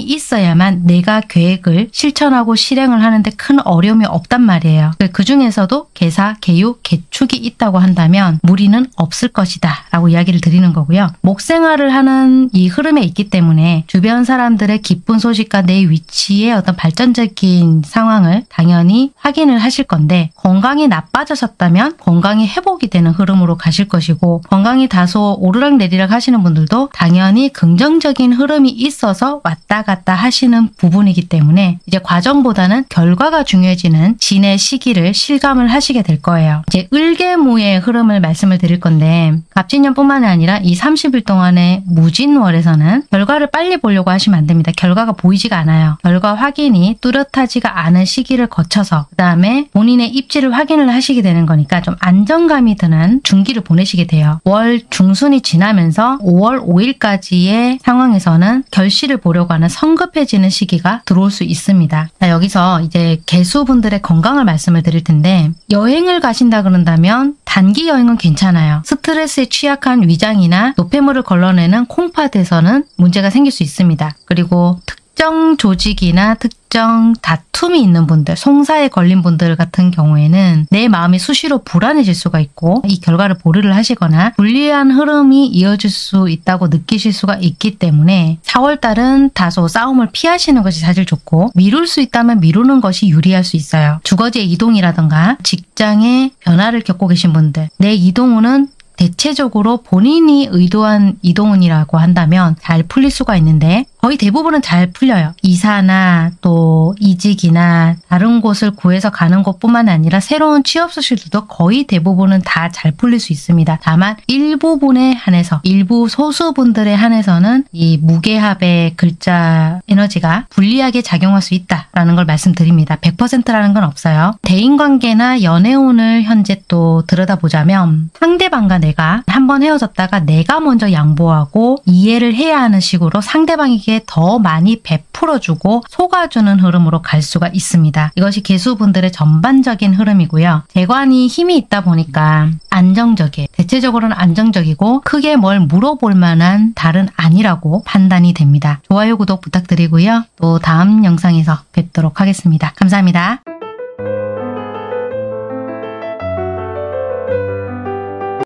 있어야만 내가 계획을 실천하고 실행을 하는데 큰 어려움이 없단 말이에요. 그 중에서도 개사, 개유, 개축이 있다고 한다면 무리는 없을 것이다 라고 이야기를 드리는 거고요. 목생활을 하는 이 흐름에 있기 때문에 주변 사람들의 기쁜 소식과 내 위치의 어떤 발전적인 상황을 당연히 확인을 하실 건데, 건강이 나빠졌었다면 건강이 회복이 되는 흐름으로 가실 것이고, 건강이 다소 오르락내리락 하시는 분들도 당연히 긍정적인 흐름이 있어서 왔다 갔다 하시는 부분이기 때문에 이제 과정보다는 결과가 중요해지는 진의 시기를 실감을 하시게 될 거예요. 이제 을개무의 흐름을 말씀을 드릴 건데, 갑진년뿐만 아니라 이 30일 동안의 무진월에서는 결과를 빨리 보려고 하시면 안 됩니다. 결과가 보이지가 않아요. 결과 확인이 뚜렷하지가 않은 시기를 거쳐서 그 다음에 본인의 입지를 확인을 하시게 되는 거니까 좀 안정감이 드는 중기를 보내시게 돼요. 월 중순이 지나면서 5월 5일까지의 상황에서는 결실을 보려고 하는 성급해지는 시기가 들어올 수 있습니다. 자, 여기서 이제 개수분들의 건강을 말씀을 드릴 텐데, 여행을 가신다 그런다면 단기 여행은 괜찮아요. 스트레스에 취약한 위장이나 노폐물을 걸러내는 콩팥에서는 문제가 생길 수 있습니다. 그리고 특정 조직이나 특정 다툼이 있는 분들, 송사에 걸린 분들 같은 경우에는 내 마음이 수시로 불안해질 수가 있고, 이 결과를 보류를 하시거나 불리한 흐름이 이어질 수 있다고 느끼실 수가 있기 때문에 4월달은 다소 싸움을 피하시는 것이 사실 좋고, 미룰 수 있다면 미루는 것이 유리할 수 있어요. 주거지의 이동이라든가 직장의 변화를 겪고 계신 분들, 내 이동운은 대체적으로 본인이 의도한 이동운이라고 한다면 잘 풀릴 수가 있는데, 거의 대부분은 잘 풀려요. 이사나 또 이직이나 다른 곳을 구해서 가는 것뿐만 아니라 새로운 취업 소식들도 거의 대부분은 다 잘 풀릴 수 있습니다. 다만 일부분에 한해서, 일부 소수분들에 한해서는 이 무게합의 글자 에너지가 불리하게 작용할 수 있다라는 걸 말씀드립니다. 100%라는 건 없어요. 대인관계나 연애운을 현재 또 들여다보자면, 상대방과 내가 한번 헤어졌다가 내가 먼저 양보하고 이해를 해야 하는 식으로 상대방에게 더 많이 베풀어주고 속아주는 흐름으로 갈 수가 있습니다. 이것이 개수분들의 전반적인 흐름이고요. 재관이 힘이 있다 보니까 안정적이에요. 대체적으로는 안정적이고 크게 뭘 물어볼 만한 달은 아니라고 판단이 됩니다. 좋아요, 구독 부탁드리고요. 또 다음 영상에서 뵙도록 하겠습니다. 감사합니다.